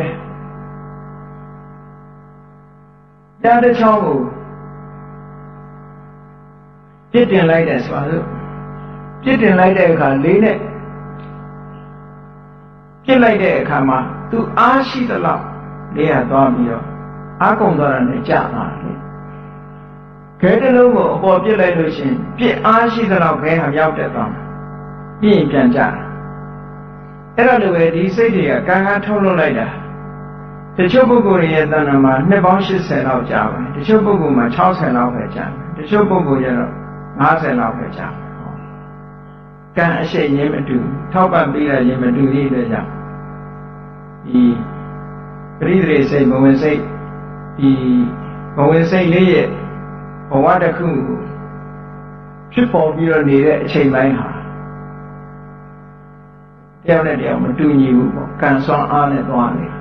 တရားတစ်ချောင်းကိုပြစ်တင်လိုက်တယ်ဆိုတော့ပြစ်တင်လိုက်တဲ့အခါလေးနဲ့ပြစ်လိုက်တဲ့အခါမှာသူအားရှိသလောက်လေးရသွားပြီးတော့အားကုန်သွားတာနဲ့ကြာသွားတယ်ခဲတစ်လုံးကိုအပေါ်ပြစ်လိုက်လို့ရှိရင်ပြစ်အားရှိသလောက်ခဲဟာရောက်တက်သွားမှာပြီးရင်ပြန်ကြအဲ့တော့လည်းပဲဒီစိတ်တွေကကံကထုတ်လုပ်လိုက်တာတချို့ပုဂ္ဂိုလ်ရဲ့တဏ္ဍာမှာနှစ်ပေါင်း80လောက်ကြာပါတယ်တချို့ပုဂ္ဂိုလ်မှာ60လောက်ပဲကြာတယ်တချို့ပုဂ္ဂိုလ်ကျတော့50လောက်ပဲကြာတယ်ကံအရှိန်ရင်းမတူထောက်ပံ့ပေးရရင်မတူသေးတဲ့ကြောင့်ဒီပရိသေစိတ်ဘဝင်စိတ်ဒီဘဝင်စိတ်လေးရဲ့ဘဝတစ်ခုဖြစ်ပေါ်ပြီးတော့နေတဲ့အချိန်ပိုင်းဟာတယောက်နဲ့တယောက်မတူညီဘူးပေါ့ကံစွမ်းအားနဲ့သွားနေတာ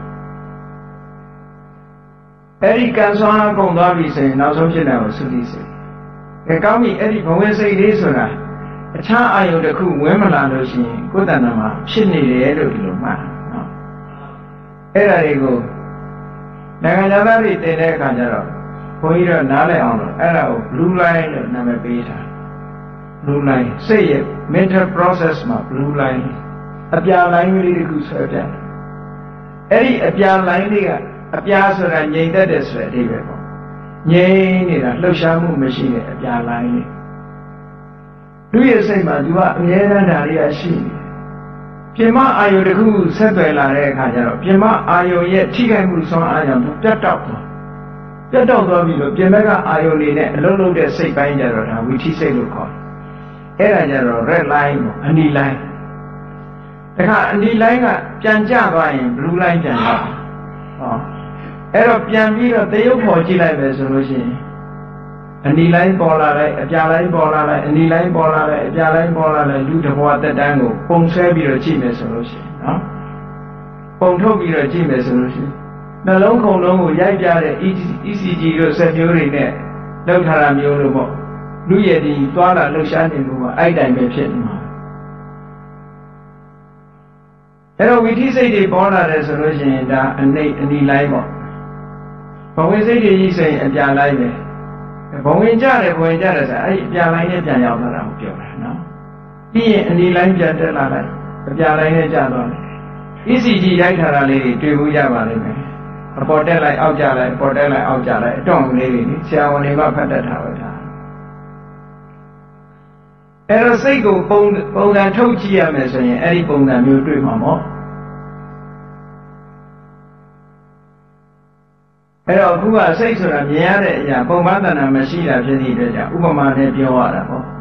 အဲ့ဒီကံစွမ်းအားကုန်သွားပြီဆိုရင်နောက်ဆုံးဖြစ်တယ်ကိုသုတိစိတ်ကဲကောင်းပြီအဲ့ဒီဘဝင်စိတ်လေးဆိုတာအခြားအာယုတစ်ခုဝင်မလာလို့ရှိရင်ကိုယ်တဏ္ဍာမှာဖြစ်နေတယ်လို့ဒီလိုမှတ်နော်အဲ့ဒါတွေကိုနိုင်ငံသားတွေတင်တဲ့အခါကျတော့ဘုန်းကြီးတို့နားလည်အောင်လို့အဲ့ဒါကို blue line လို့နာမည်ပေးထား blue line စိတ်ရဲ့ mental process မှာ blue line အပြာ line လေးတစ်ခုဆွဲပြတယ်အဲ့ဒီအပြာ line လေးကအပြာဆိုတာငြိမ်သက်တယ်ဆိုတဲ့အဓိပ္ပာယ်ပေါ့ငြိမ်နေတာလှုပ်ရှားမှုမရှိတဲ့အပြာ line လေးလူရဲ့စိတ်မှာသူကအမြဲတမ်းဓာရီရရှိနေပြင်မအာယုတစ်ခုဆက်သွယ်လာတဲ့အခါကျတော့ပြင်မအာယုရဲ့ထိခိုက်မှုဆွမ်းအားကြောင့်ပြတ်တောက်သွားပြီးတော့ပြင်ဘက်ကအာယုနေနဲ့အလုံးလုံးတဲ့စိတ်ပိုင်းကြတော့ဒါဝိထိစိတ်လို့ခေါ်တယ်အဲ့ဒါကြတော့ red line ပေါ့အနီ line တခါအနီ line ကပြန်ကျသွားရင် blue line ပြန်ရောက်ဟောအဲ့တော့ပြန်ပြီးတော့သရုပ်ပေါ်ကြည့်လိုက်ပဲဆိုလို့ရှိရင်အနီ line ပေါ်လာလိုက်အပြာ line ပေါ်လာလိုက်အနီ line ပေါ်လာလိုက်အပြာ line ပေါ်လာလိုက်လူတစ်ဘဝတက်တန်းကိုပုံဆွဲပြီးတော့ကြည့်မယ်ဆိုလို့ရှိရင်နော်ပုံထုတ်ပြီးတော့ကြည့်မယ်ဆိုလို့ရှိရင်နှလုံးခုန်လုံးကိုရိုက်ပြတဲ့ ECG တို့စက်မျိုးတွေနဲ့လောက်ထားတာမျိုးလို့ပေါ့လူရည်ဒီသွားလာလှုပ်ရှားနေမှုကအဲ့တိုင်ပဲဖြစ်နေမှာအဲ့တော့ဝိထိစိတ်တွေပေါ်လာတယ်ဆိုလို့ရှိရင်ဒါအနီလိုက်ပေါ့ဘဝင်စိတ်တွေကြီးဆိုရင်အပြာလိုက်ပဲဘဝင်ကြတယ်ဆိုအဲ့ဒီအပြာလိုက်နဲ့ပြန်ရောက်လာတာကိုပြောတာနော်ပြီးရင်အနီလိုက်ပြန်တက်လာလိုက်အပြာလိုက်နဲ့ကြာသွားတယ် ECG ရိုက်ထားတာလေးတွေတွေ့ဖို့ရပါလိမ့်မယ်အပေါ်တက်လိုက်အောက်ကျလိုက်ပေါ်တက်လိုက်အောက်ကျလိုက်အတော့လေးတွေဆရာဝန်တွေကဖတ်တတ်တာပဲဒါအဲ့တော့စိတ်ကိုပုံစံထုတ်ကြည့်ရမယ်ဆိုရင်အဲ့ဒီပုံစံမျိုးတွေ့မှာပေါ့အဲ့တော့အခုကစိတ်ဆိုတာမြင်ရတဲ့အရာပုံမှန်တဏ္ဍာမရှိတာဖြစ်တဲ့အတွက်ကြောင့်ဥပမာနဲ့ပြောရတာပေါ့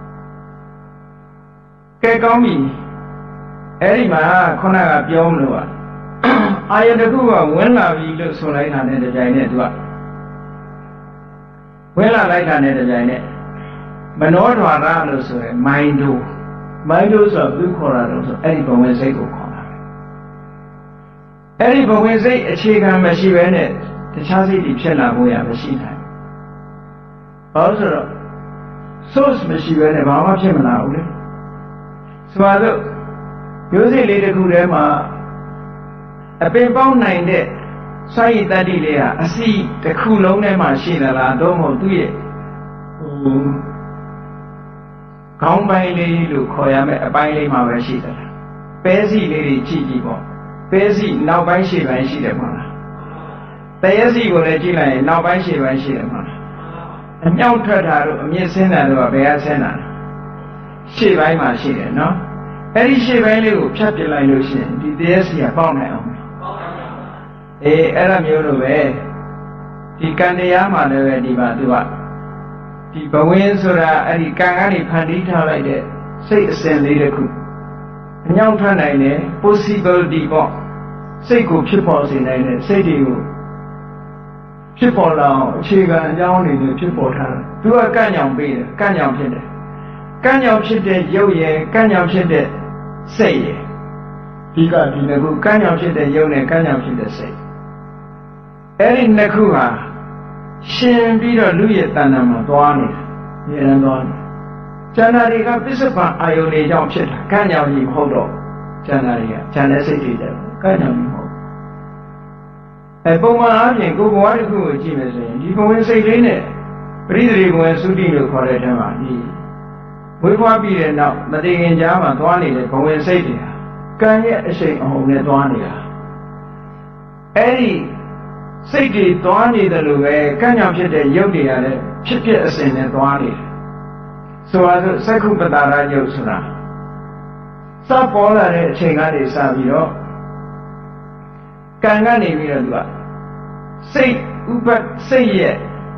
ကဲကောင်းပြီအဲ့ဒီမှာခုနကပြောမလို့အာယတခုကဝင်လာပြီလို့ဆိုလိုက်တာနဲ့တပြိုင်နက်သူကဝင်လာလိုက်တာနဲ့တပြိုင်နက်မနောဓာရလို့ဆိုရယ်မိုင်းတို့ဆိုသူခေါ်တာလို့ဆိုအဲ့ဒီဘဝင်စိတ်ကိုခေါ်တာအဲ့ဒီဘဝင်စိတ်အခြေခံမရှိဘဲနဲ့တခြားစိတ်တွေဖြစ်လာဖို့ရမရှိနိုင် Also, source machine and Mama Chimana. So I look, you see later to them a paper 9 day. Say that there, I see the cool long machine and don't do it. Come by lady to Koyame a by lady machine. Pessy lady Chichi bomb. Pessy now by she when she the mother. Pessy will let you lie now by she when she the mother. And young Tata, me send her to a bear sender. She by machine, no? Any she value, chapter like Lucian, did they see a pound now? Era mule way. The Kandayama never diva. The Bawensura and the Kangani Pandita like that. Say a send later cook. And young Tanine, possible debunk. Say good people in a say to you. People now, Chiga and young in the people town. Do a Kanyam beer, Kanyam Pinde. Kanyam Pinde, Yoye, Kanyam Pinde, say ye. He got in a good Kanyam Pinde, Yone, Kanyam Pinde say. Erin Nakua, Shin Peter Louis Tanama, Duani, Yerandon. Janaria Bishop, I only jump shit, Kanyam hold up. Janaria, Janacity, Kanyam hold. A Boma and go water to Jimmy's, you go and say Lene. Breathing when Sudino called it him. We want be enough, but they in Jama, Duani, the Cohen City. Can you say home at Duania? Eddie. City Duani the Luwe, Kanyam Pit Yodi and Chipias in the Duani. So as a Sakupatara Yosuna. Sapola Chingani Savio Kangani Miranda. Say Upa say ye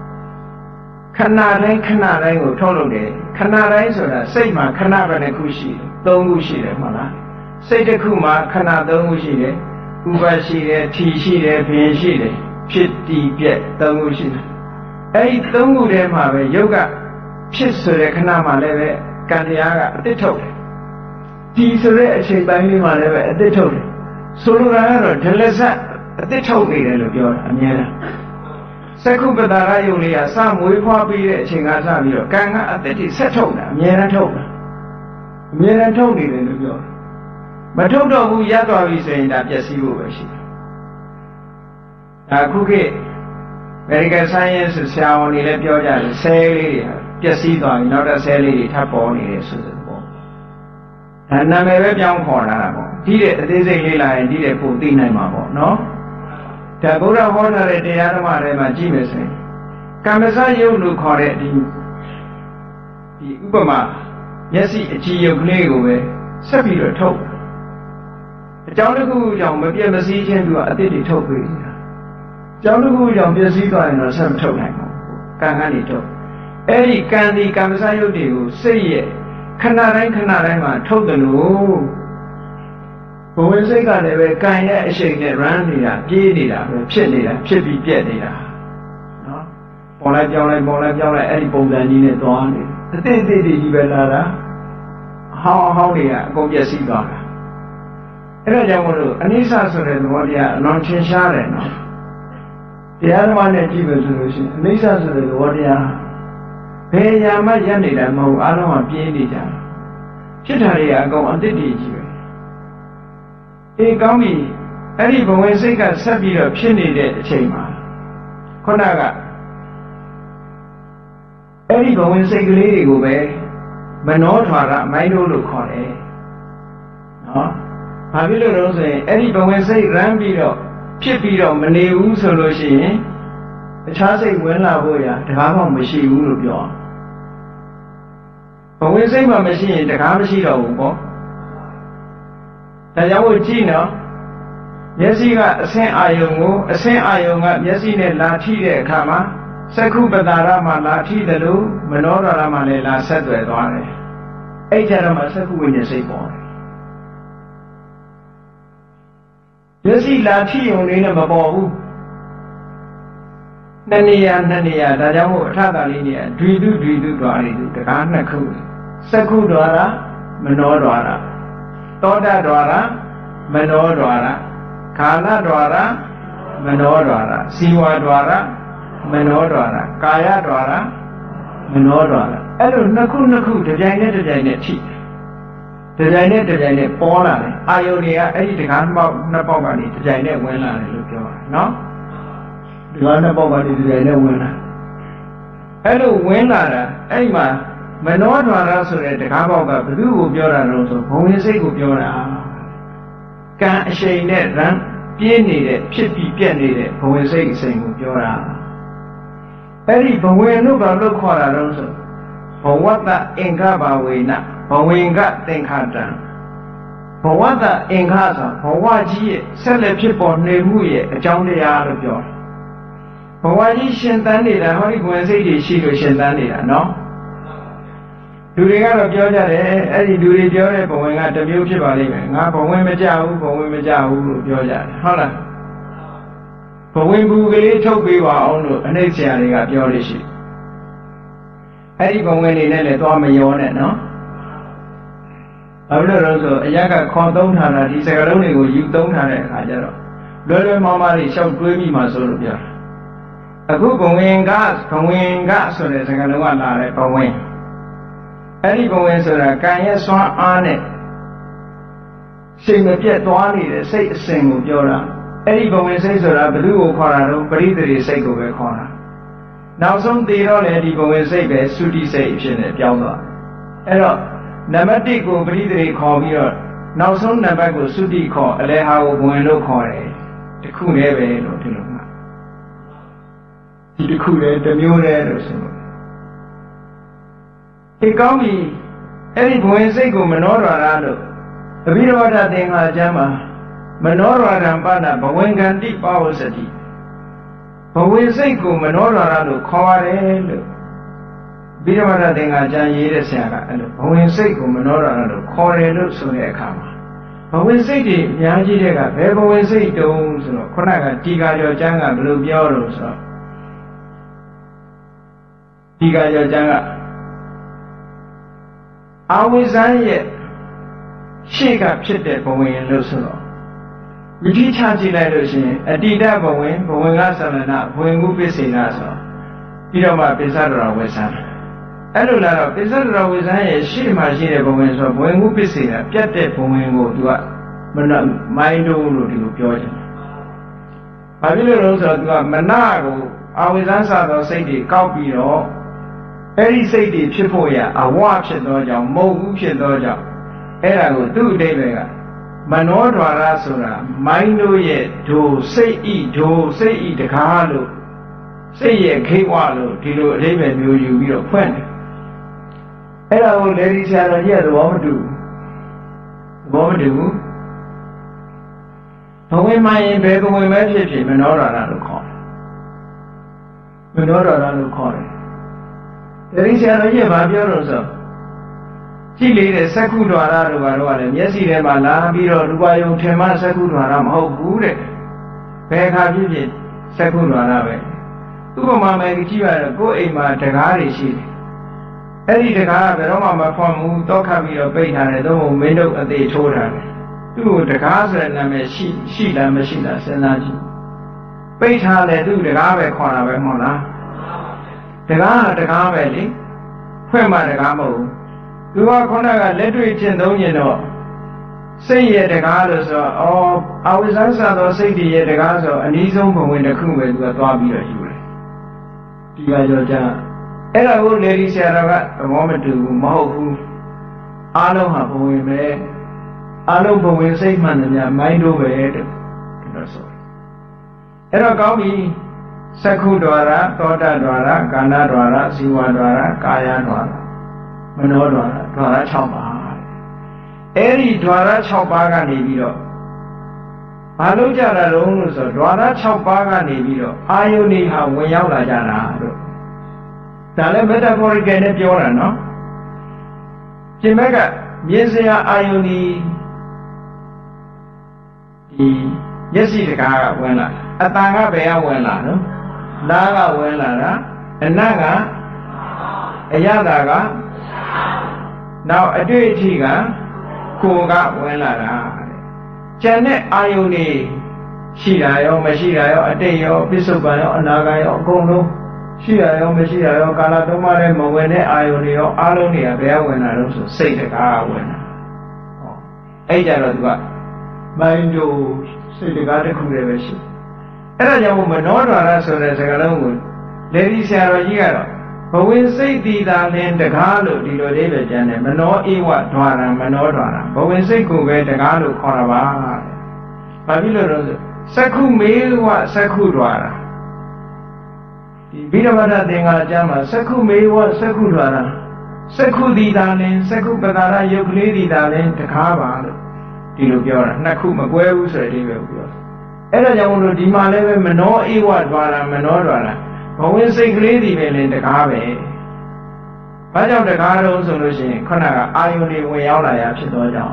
Kanare will tolerate Kanare Sona, say my Kanara Kushi, Dongushi, Mana. Say the Kuma, Kanadongushi, Ubashi, Tishi, Pinshi. ဖြစ်တည်ပြက်သုံးခုရှိတယ်။အဲဒီသုံးခုထဲမှာပဲယုတ်ကဖြစ်ဆိုတဲ့ခဏမှလည်းပဲကံတရားကအတိတ်ထုတ်တယ်။ဒီဆိုတဲ့အချိန်ပိုင်းလေးမှာလည်းပဲအတိတ်ထုတ်တယ်။ဆိုလိုတာကတော့ဒလဇတ်အတိတ်ထုတ်နေတယ်လို့ပြောတာအများလား။သက္ခုပတာရယုံလေးကစမွေးဖွားပြီးတဲ့အချိန်ကစပြီးတော့ကံကအတိတ်တွေဆက်ထုတ်တာအများအားထုတ်တာ။အများအားထုတ်နေတယ်လို့ပြောတာ။မထုတ်တော့ဘူးရသွားပြီဆိုရင်ဒါပျက်စီးဖို့ပဲရှိတယ်။အခုခေတ် Medical Science ဆရာဝန်တွေလည်းပြောကြတယ်ဆဲလေးတွေပျက်စီးသွားပြီနောက်တစ်ဆဲလေးတွေထပ်ပေါ်နေတယ်ဆိုတဲ့ပေါ့။ဒါနာမည်ပဲပြောင်းခေါ်လာတာပေါ့။ဒီတဲ့အသေးစိတ်လေးလာရင်ဒီတဲ့ပုံသိနိုင်မှာပေါ့နော်။ဒါဗုဒ္ဓဟောထားတဲ့တရားဓမ္မတွေမှာကြည့်မယ်ဆိုရင်ကမ္မစယုတ်လို့ခေါ်တဲ့ဒီဥပမာမျက်စိအကြည့်ရုပ်ကလေးကိုပဲဆက်ပြီးတော့ထုတ်အကြောင်းတစ်ခုကြောင့်မပြတ်မစည်းခြင်းသူကအတိတ်တွေထုတ်ပြီးကျောင်းတစ်ခုကြောင့်ပြည့်စည်သွားရင်တော့ဆက်မထုတ်နိုင်ဘူး။ကံကနေထုတ်။အဲ့ဒီကံဒီကမ္မစယုတ်တွေကိုစိတ်ရဲ့ခဏတိုင်းမှာထုတ်တယ်လို့ဘဝစိတ်ကလည်းပဲကံရဲ့အရှိန်နဲ့ run နေတာပြေးနေတာပဲဖြစ်နေတာဖြစ်ပြီးပြက်နေတာ။နော်။ပေါ်လိုက်ပြောင်းလိုက်အဲ့ဒီပုံစံကြီးနဲ့သွားနေတယ်။အတိတ်ကြီးပဲလာတာ။ဟောင်းတွေကအကုန်ပြည့်စည်သွားတာ။အဲ့ဒါကြောင့်မို့လို့အနိစ္စဆိုတဲ့သဘောတရားအလွန်ထင်ရှားတယ်နော်။တရားဓမ္မနဲ့ကြည့်မယ်ဆိုလို့ရှိရင်အနိစ္စဆိုတဲ့သဘောတရားဘယ်ရာမှရပ်နေတာမဟုတ်အားလုံးကပြင်းနေကြဖြစ်တာတွေအကုန်အတိတ်ကြီးပဲအေးကောင်းပြီအဲ့ဒီဘဝင်စိတ်ကဆက်ပြီးတော့ဖြစ်နေတဲ့အချိန်မှာခုနကအဲ့ဒီဘဝင်စိတ်ကလေးတွေကိုပဲမနောထွာရမိုင်းလို့ခေါ်တယ်နော်ဘာဖြစ်လို့လဲဆိုရင်အဲ့ဒီဘဝင်စိတ်ရမ်းပြီးတော့ဖြစ်ပြီးတော့မနေဘူးဆိုလို့ရှိရင်အခြားစိတ်ဝင်လာဖို့ရတကားမှမရှိဘူးလို့ပြောဘဝင်စိတ်မှမရှိရင်တကားမရှိတော့ဘူးပေါ့ဒါကြောင့်မို့ကြည့်နော်မျက်စိကအဆင်းအာယုံကိုအဆင်းအာယုံကမျက်စိနဲ့လာထိတဲ့အခါမှာသက္ခုပတာရမှာလာထိတယ်လို့မနောဒရမှာလည်းလာဆက်သွယ်သွားတယ်အဲ့ကြတော့မှသက္ခုဝိညာဉ်စိတ်ပေါ်တယ်မျက်စိလာထိုံလေးနဲ့မပေါ်ဘူးနှစ်နေရာဒါကြောင့်မို့အထတာလေးနေရာဒွိတုတော်ရီတုတကားနှစ်ခုသက္ခုတော်ရမနောတော်ရသောတာတော်ရမနောတော်ရခာလတော်ရမနောတော်ရစီဝါတော်ရမနောတော်ရကာယတော်ရ Menora, Elo Naku, the Janet, the Janet tea. The Janet, the Janet Paula, Ionia, the Ganba, Napogani, the Janet winner, no? The Ganabogani, the Janet winner. Elo winner, Emma, Menora Rasso, the Gaboga, the Blue Biora Rosso, who is a good Biora. Can't say net run, pianide, chippy pianide, who is a sing Biora. Eddie, but we look at look what I don't know. For what that Inkaba way now, but we ain't got think hard done. For what that Inkasa, for what ye, sell a people named Muye, a John the Yard of John. For what ye sent Dandy, the Holy Wednesday, she was sent Dandy, no? Do they got a Georgia, Eddie, do they Georgia, but we got the beautiful living, up for women, Georgia, Holla. For when we told people on an Asian got your issue. Had you gone in and let all me on it, no? I will also a younger call don't have a disagree with you don't have it, I don't know. Little mamma is so dreamy, my soul of you. A good going gas, so there's a kind of one like a wing. Eddie going so that can you swan on it? Sing the jet to only say a single Jora. Eddie Bowen says that I believe Corano, but either is a go back corner. Now some day all Eddie Bowen say best to the station at Yama. Hello, Namati go breathe a call here. Now some number go Sudi call, Aleha Bueno Corre, the cool ever no to look. The cool the mule or so. He called me Eddie Bowen say go Menora Rado. A bit of that thing, Jama. Menora Rampana, but when can deep power city. But we say go Menora to Corel. Bidamara thing I jan Yedesaka, and when say go Menora to Corel, so they come. But we say the Yajideka, ever we say those, Konaga, Tiga your Janga, Blue Bioros. Tiga your Janga. I was yet. Shake up shit there for when you lose. We teach Hansi Ladosin, a dida for when us and enough, when we be seen us. You know my Pizarra was son. I don't know, Pizarra was a she machine for when we be seen, get there for when we go to us. But not my door to Georgia. I will also do a Manago, I was answer the city, copy or any city, Chipoya, a watch at Doja, Mogush at Doja. Era go 2 days ago. Manodra Rasura, Mindo ye to say eat the carlo. Say ye Kwalo, Tilo, David, you be a friend. Era old lady said, yeah, the woman do. But when my in bed, we message him, Menora to call. Menora to call. There is a year, my bureau. She laid a Sakudara to Varoa, yes, he never la, Biro, Rubayo, Tema, Sakudara, how good. Where have you been? Sakudara. Tuma make you go in my Tagari sheet. Eddie the car, the Roma from who talk of your bait and the window at the told her. Do the cars and a machine, she la machine as an agent. Bait her, they do the Gave corner of Mona. The car valley, where my Gamo. You are going to let it in, don't you know? Say ye the goddess, or I was answered or say the ye the goddess, and he's open when the crew will go to you. And I will lady said, a woman to Mahu. I know how we may. I know but we say man and your mind over it. And I got me Sakudara, Toda Dwara, Gana Dwara, Siwa Dwara, Kaya Dwara. Menora, Dwara Chapa. Eri Dwara Chapa Nibiro. Aluja alone, so Dwara Chapa Nibiro. I only have way out like Jana. Tale metaphoric and a pure, no? Jimega, yes, I only. Yes, the car when a tanga bear when no? Naga when and Naga, a Yadaga. Now a Duetiga, Kuga when Janet Ione, Shirayo, Mashirayo, a day or Bisobayo, Nagayo, Gono, ရှိရရောမရှိရရောကာလသုံးပါးနဲ့မဝင်တဲ့အာယုန်တွေရောအားလုံးတွေကဘယ်ဝင်လာလို့ဆိုစိတ်တကားဝင်လာဟောအဲ့ကြတော့သူကမိုင်းတို့စိတ်တကားတစ်ခုတည်းပဲရှိအဲ့ဒါကြောင့်မနောဒွါရဆိုတဲ့စကားလုံးကိုလေဒီဆရာတော်ကြီးကတော့ဘဝင်စိတ်တည်တာလင်းတကားလို့ဒီလိုလေးပဲကျန်တယ်မနောဧဝဒွါရမနောဒွါရဘဝင်စိတ်ကိုပဲတကားလို့ခေါ်တာပါဘာဖြစ်လို့လဲဆိုစက္ခုမေဝစက္ခုဒွါရဒီဘိဓမ္မာသင်္ဃာကျမ်းမှာစက္ခုမေဝစက္ခုဒွါရစက္ခုတည်တာလင်းစက္ခုပတာရယုတ်ကလေးတည်တာလင်းတကားပါလို့ဒီလိုပြောတာနှစ်ခုမကွဲဘူးဆိုတဲ့အဓိပ္ပာယ်ကိုပြောအဲ့ဒါကြောင့်မလို့ဒီမှာလည်းပဲမနောဧဝဒွါရမနောဒွါရဘဝင်စိတ်ကလေးဒီပဲလေတကားပဲဘာကြောင့်တကားတော့ဆိုလို့ရှိရင်ခဏကအာယုန်တွေဝင်ရောက်လာရဖြစ်သောကြောင့်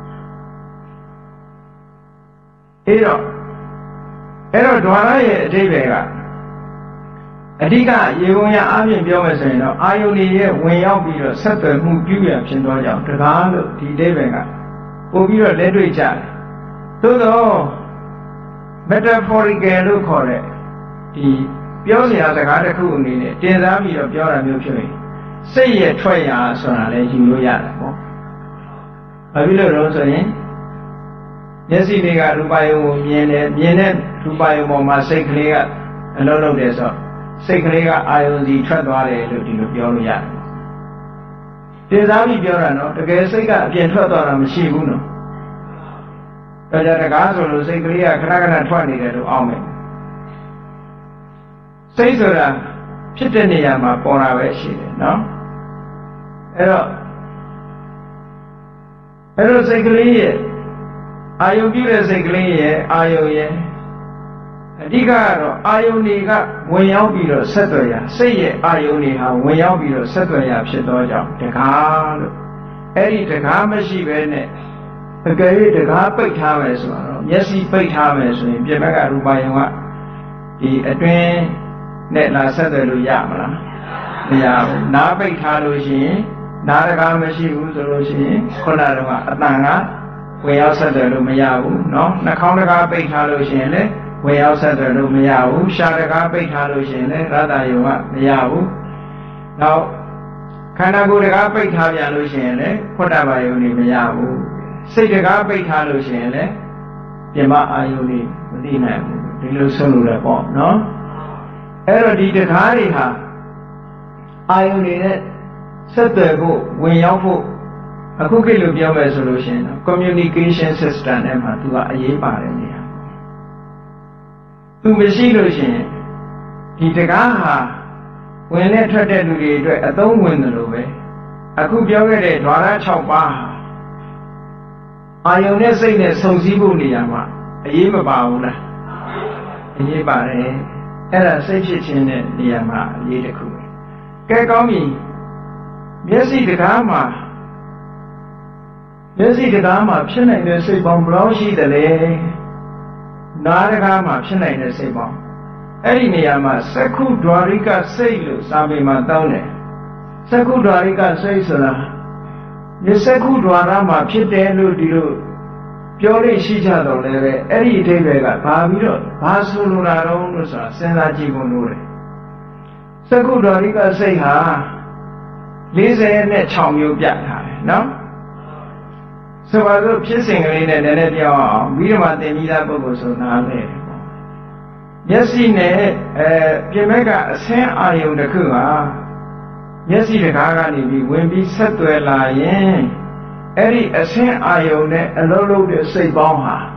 အဲ့တော့ဒွါရရဲ့အဓိပ္ပာယ်ကအဓိကရေပုံရအပြင်ပြောမယ်ဆိုရင်တော့အာယုန်တွေရဲ့ဝင်ရောက်ပြီးတော့ဆက်သွယ်မှုပြုရဖြစ်သောကြောင့်တကားလို့ဒီအဓိပ္ပာယ်ကပို့ပြီးတော့လက်တွေ့ကြတယ်သို့တော့ metaphorical လို့ခေါ်တဲ့ဒီပြောစရာစကားတစ်ခုအနေနဲ့တင်စားပြီးတော့ပြောတာမျိုးဖြစ်ရင်စိတ်ရဲ့ထွက်ရာဆိုတာလည်းယူလို့ရတယ်ပေါ့။ဘာဖြစ်လို့လဲဆိုရင်မျက်စိတွေကရူပယုံကိုမြင်တယ်မြင်တဲ့ရူပယုံပေါ်မှာစိတ်ကလေးကအလုံးလုံးတယ်ဆိုစိတ်ကလေးကအာယုံစီထွက်သွားတယ်လို့ဒီလိုပြောလို့ရတယ်။တင်စားပြီးပြောတာနော်တကယ်စိတ်ကအပြင်ထွက်သွားတာမရှိဘူးနော်။ဒါကြတကားဆိုလို့စိတ်ကလေးကခဏခဏထွက်နေတယ်လို့အောက်မယ်။စိတ်ဆိုတာဖြစ်တဲ့နေရာမှာပေါ်တာပဲရှိတယ်နော်အဲ့တော့စိတ်ကလေးရဲ့အာယုံပြုတဲ့စိတ်ကလေးရဲ့အာယုံရဲ့အဓိကကတော့အာယုံတွေကဝင်ရောက်ပြီးတော့ဆက်သွယ်ရစိတ်ရဲ့အာယုံတွေဟာဝင်ရောက်ပြီးတော့ဆက်သွယ်ရဖြစ်သောကြောင့်တကားလို့အဲ့ဒီတကားမရှိဘဲနဲ့အကယ်၍တကားပိတ်ထားမယ်ဆိုတော့မျက်စိပိတ်ထားမယ်ဆိုရင်ပြမကရူပယုံကဒီအတွင်းနဲ့လာဆက်သွယ်လို့ရမလားမရဘူးနားပိတ်ထားလို့ရှိရင်နားတကားမရှိဘူးဆိုလို့ရှိရင်ခုနကအတန်ကဝင်ရောက်ဆက်သွယ်လို့မရဘူးเนาะနှာခေါင်းတကားပိတ်ထားလို့ရှိရင်လည်းဝင်ရောက်ဆက်သွယ်လို့မရဘူးရှားတကားပိတ်ထားလို့ရှိရင်လည်းရတ္တယုံကမရဘူးနောက်ခန္ဓာကိုယ်တကားပိတ်ထားပြန်လို့ရှိရင်လည်းဖွတ်တဘာယုံနေမရဘူးစိတ်တကားပိတ်ထားလို့ရှိရင်လည်းပြင်ပအာယုံနေမသိနိုင်ဘူးဒီလိုဆုံးလို့လည်းပေါ့เนาะအဲ့တော့ဒီတကားတွေဟာအာယုန်တွေနဲ့ဆက်သွယ်ဖို့ဝင်ရောက်ဖို့အခုခေတ်လိုပြောမယ်ဆိုလို့ရှိရင် communication system နဲ့မှာသူကအရေးပါတယ်နေရာသူမရှိလို့ရှိရင်ဒီတကားဟာဝင်နဲ့ထွက်တဲ့လူတွေအတွက်အသုံးဝင်တယ်လို့ပဲအခုပြောခဲ့တဲ့ဓဝရ6ပါးဟာအာယုန်နဲ့စိတ်နဲ့ဆုံစည်းဖို့နေရာမှာအရေးမပါဘူးလားအရေးပါတယ်အဲ့ဒါစိတ်ဖြစ်ခြင်းတဲ့နေရာမှာအရေးတစ်ခုပဲကဲကောင်းပြီမျက်စိတကားမှာဖြစ်နိုင်တဲ့စိတ်ပေါင်းဘယ်လောက်ရှိသလဲနားတကားမှာဖြစ်နိုင်တဲ့စိတ်ပေါင်းအဲ့ဒီနေရာမှာစက္ခုဒွါရိကစိတ်လို့စာပေမှာတောင်းတယ်စက္ခုဒွါရိကစိတ်ဆိုတာဒီစက္ခုဒွါရမှာဖြစ်တယ်လို့ဒီလိုပြောလို့ရှိကြတော့လည်းပဲအဲ့ဒီအဓိပ္ပာယ်ကဘာပြီးတော့ဘာဆိုလိုတာတော့လို့ဆိုတာစဉ်းစားကြည့်ဖို့လိုတယ်စက္ခုဒ္ဒရိကစိတ်ဟာ46မျိုးပြထားတယ်နော်ဆိုပါစို့ဖြစ်စဉ်ကလေးနဲ့နည်းနည်းပြောအောင်ပြီးတော့မှသင်ပြီးသားပုဂ္ဂိုလ်ဆိုနားလေမျက်စိနဲ့ပြင်ဘက်ကအဆင်းအာယုံတစ်ခုဟာမျက်စိတကားကနေပြီးဝင်ပြီးဆက်သွယ်လာရင်အဲ့ဒီအဆင်းအာယုံနဲ့အလုံးလုံးတဲ့စိတ်ပေါင်းဟာ